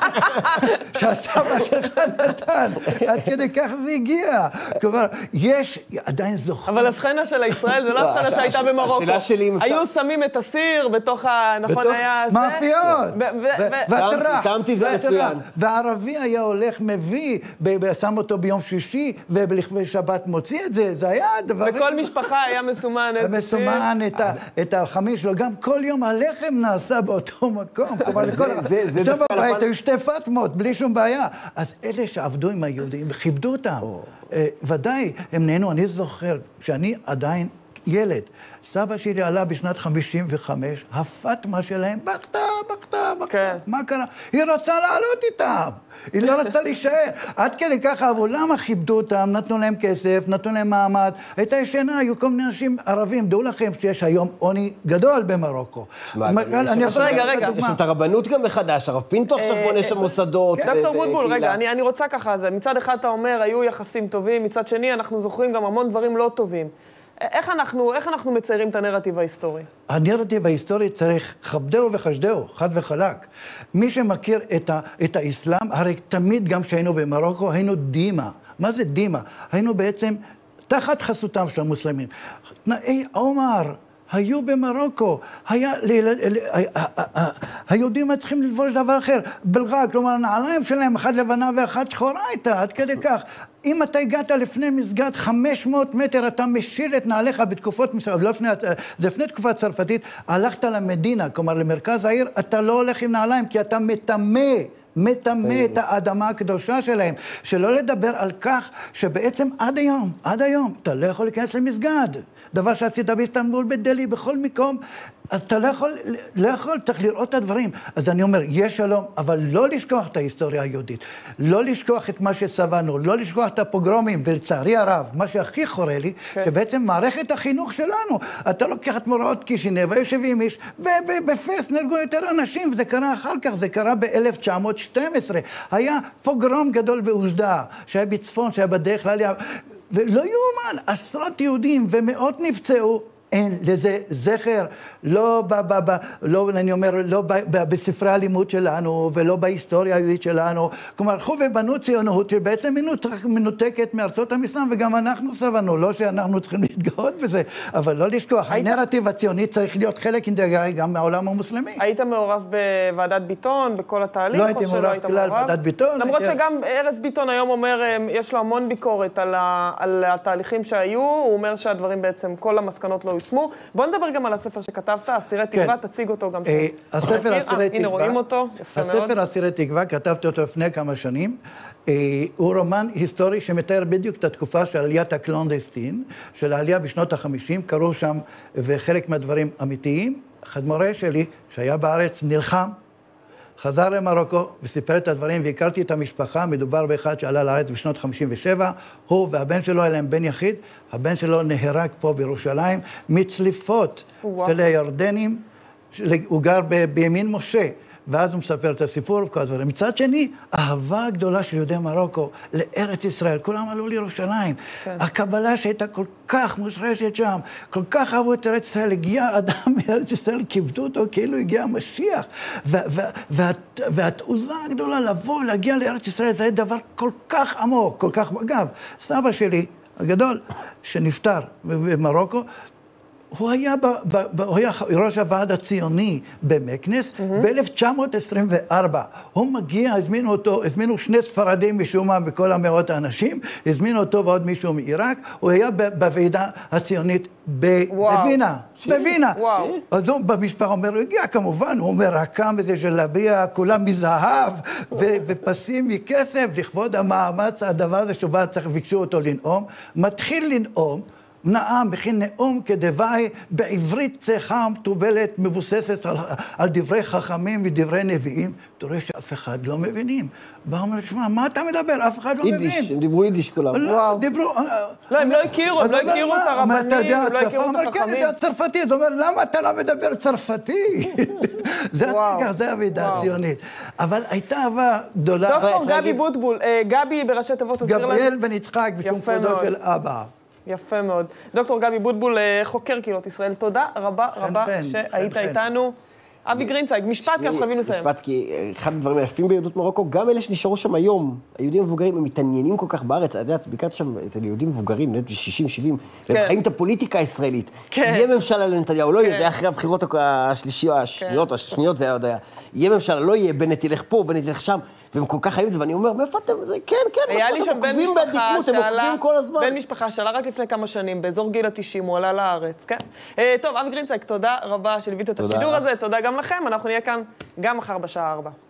שהסבא שלך נתן. עד כדי כך זה הגיע. כלומר, יש, עדיין זוכר. אבל הסכנה של ישראל זה לא הסכנה שהייתה במרוקו. השאלה שלי אם אפשר... היו שמים את הסיר בתוך ה... נכון היה זה? מאפיות. והטרח. טעמתי זה מצוין. והערבי היה הולך, מביא, שם אותו ביום שישי, ובלכבי שבת מוציא את זה, זה היה דבר... וכל משפחה היה מסומן איזה סיר. מסומן את החמין שלו, גם כל יום הלחם נעשה באותו מקום. עכשיו בבית היו שתי פטמות, בלי שום בעיה. אז אלה שעבדו עם היהודים וכיבדו אותם, ודאי, הם נהנו. אני זוכר, כשאני עדיין ילד, סבא שלי עלה בשנת חמישים וחמש, הפטמה שלהם, בכתה, בכתה, בכתה. מה קרה? היא רצה לעלות איתם. היא לא רצה להישאר. עד כדי ככה, אבל למה כיבדו אותם? נתנו להם כסף, נתנו להם מעמד. הייתה ישנה, היו כל מיני אנשים ערבים. דעו לכם שיש היום עוני גדול במרוקו. רגע, רגע. יש את הרבנות גם מחדש, הרב פינטו עכשיו בונה שם מוסדות. דוקטור בוטבול, רגע, אני רוצה ככה, מצד אחד אתה אומר, היו יחסים טובים, מצד שני אנחנו זוכרים גם המון דברים לא טובים. איך אנחנו, איך אנחנו מציירים את הנרטיב ההיסטורי? הנרטיב ההיסטורי צריך כבדהו וחשדהו, חד וחלק. מי שמכיר את, ה, את האסלאם, הרי תמיד גם כשהיינו במרוקו, היינו דימה. מה זה דימה? היינו בעצם תחת חסותם של המוסלמים. תנאי עומר היו במרוקו, היה, היהודים צריכים ללבוש דבר אחר, בלגה, כלומר, הנעליים שלהם, אחת לבנה ואחת שחורה הייתה, עד כדי כך. אם אתה הגעת לפני מסגד חמש מאות מטר, אתה משיל את נעליך בתקופות מסוימות, לא לפני, זה לפני תקופה צרפתית, הלכת למדינה, כלומר למרכז העיר, אתה לא הולך עם נעליים, כי אתה מטמא, מטמא את האדמה הקדושה שלהם. שלא לדבר על כך שבעצם עד היום, עד היום, אתה לא יכול להיכנס למסגד. דבר שעשית באיסטנבול, בדלי, בכל מקום, אז אתה לא יכול, לא יכול, צריך לראות את הדברים. אז אני אומר, יש שלום, אבל לא לשכוח את ההיסטוריה היהודית, לא לשכוח את מה שסבנו, לא לשכוח את הפוגרומים, ולצערי הרב, מה שהכי חורה לי, okay. שבעצם מערכת החינוך שלנו, אתה לוקח את מוראות קישינב, היושבים איש, ובפס נהרגו יותר אנשים, וזה קרה אחר כך, זה קרה ב-אלף תשע מאות שתים עשרה, היה פוגרום גדול באושדה, שהיה בצפון, שהיה בדרך לעלייה, ולא יאומן, עשרות יהודים ומאות נפצעו, אין לזה זכר, לא, ב, ב, ב, לא אני אומר, לא ב, ב, בספרי הלימוד שלנו, ולא בהיסטוריה היהודית שלנו. כלומר, הלכו ובנו ציונות שבעצם מנותקת מארצות המסלם, וגם אנחנו סבנו, לא שאנחנו צריכים להתגאות בזה, אבל לא לשכוח, היית... הנרטיב הציוני צריך להיות חלק אינטגרלי גם מהעולם המוסלמי. היית מעורב בוועדת ביטון, בכל התהליך? לא הייתי מעורב כלל בוועדת ביטון. למרות הייתי... שגם ארז ביטון היום אומר, יש לו המון ביקורת על, ה... על התהליכים שהיו, הוא אומר שהדברים בעצם, כל המסקנות לא יוצמו. בוא נדבר גם על הספר שכתבת, אסירי תקווה, תציג אותו גם. הספר אסירי תקווה, הנה רואים אותו, יפה מאוד. הספר אסירי תקווה, כתבתי אותו לפני כמה שנים, הוא רומן היסטורי שמתאר בדיוק את התקופה של עליית הקלונדסטין, של העלייה בשנות החמישים, קראו שם, וחלק מהדברים אמיתיים. חדמורה שלי, שהיה בארץ, נלחם, חזר למרוקו וסיפר את הדברים, והכרתי את המשפחה, מדובר באחד שעלה לארץ בשנות חמישים ושבע, הוא והבן שלו, היה להם בן יחיד, הבן שלו נהרג פה בירושלים, מצליפות של הירדנים, הוא גר בימין משה, ואז הוא מספר את הסיפור וכל הדברים. מצד שני, אהבה הגדולה של יהודי מרוקו לארץ ישראל, כולם עלו לירושלים. כן. הקבלה שהייתה כל כך מושרשת שם, כל כך אהבו את ארץ ישראל, הגיע אדם מארץ ישראל, כיבדו אותו כאילו הגיע המשיח. והתעוזה הגדולה לבוא, להגיע לארץ ישראל, זה היה דבר כל כך עמוק, כל כך... אגב, סבא שלי הגדול, שנפטר במרוקו, הוא היה, ב, ב, ב, הוא היה ראש הוועד הציוני במקנס, mm-hmm. ב-אלף תשע מאות עשרים וארבע. הוא מגיע, הזמינו אותו, הזמינו שני ספרדים משום מה בכל המאות האנשים, הזמינו אותו ועוד מישהו מעיראק, הוא היה בוועידה הציונית בווינה. בווינה. אז הוא במשפחה אומר, הוא הגיע כמובן, הוא אומר, רקם בזה של להביע כולם מזהב ו- ופסים מכסף, לכבוד המאמץ, הדבר הזה שבא צריך, ביקשו אותו לנאום, מתחיל לנאום, נאם, בכין נאום כדווי, בעברית צחה מתובלת, מבוססת על, על דברי חכמים ודברי נביאים. אתה רואה שאף אחד לא מבינים. בא אומר, שמע, מה אתה מדבר? אף אחד לא מבין. יידיש, הם דיברו יידיש כולם. לא, דיברו... לא, הם לא הכירו, הם לא הכירו את הרבנים, הם לא הכירו את החכמים. כן, אני יודע צרפתי, זאת אומרת, למה אתה לא מדבר צרפתי? זה התקח, זה הוועידה הציונית. אבל הייתה אהבה גדולה. דוקטור גבי בוטבול, גבי בראשי תיבות, תסביר לנו. גבריאל בן יצחק, בשום כבודו של אבא. יפה מאוד. דוקטור גבי בוטבול, חוקר קהילות ישראל, תודה רבה רבה שהיית איתנו. אבי גרינצייג, משפט, כי אנחנו חייבים לסיים. משפט, כי אחד הדברים היפים ביהדות מרוקו, גם אלה שנשארו שם היום, היהודים המבוגרים, הם מתעניינים כל כך בארץ, אתה יודע, ביקרת שם אצל יהודים מבוגרים, שישים שבעים, והם חיים את הפוליטיקה הישראלית. יהיה ממשלה לנתניהו, לא יהיה, זה היה אחרי הבחירות השניות, השניות זה היה עוד היה. יהיה ממשלה, לא יהיה, בנט ילך פה, בנט ילך שם. והם כל כך חיים את זה, ואני אומר, מאיפה אתם, זה כן, כן, היה לי שם בן משפחה שעלה, בן משפחה שעלה רק לפני כמה שנים, באזור גיל התשעים, הוא עלה לארץ, כן? טוב, אבי גרינצייג, תודה רבה שליווית את השידור הזה, תודה גם לכם, אנחנו נהיה כאן גם מחר בשעה ארבע.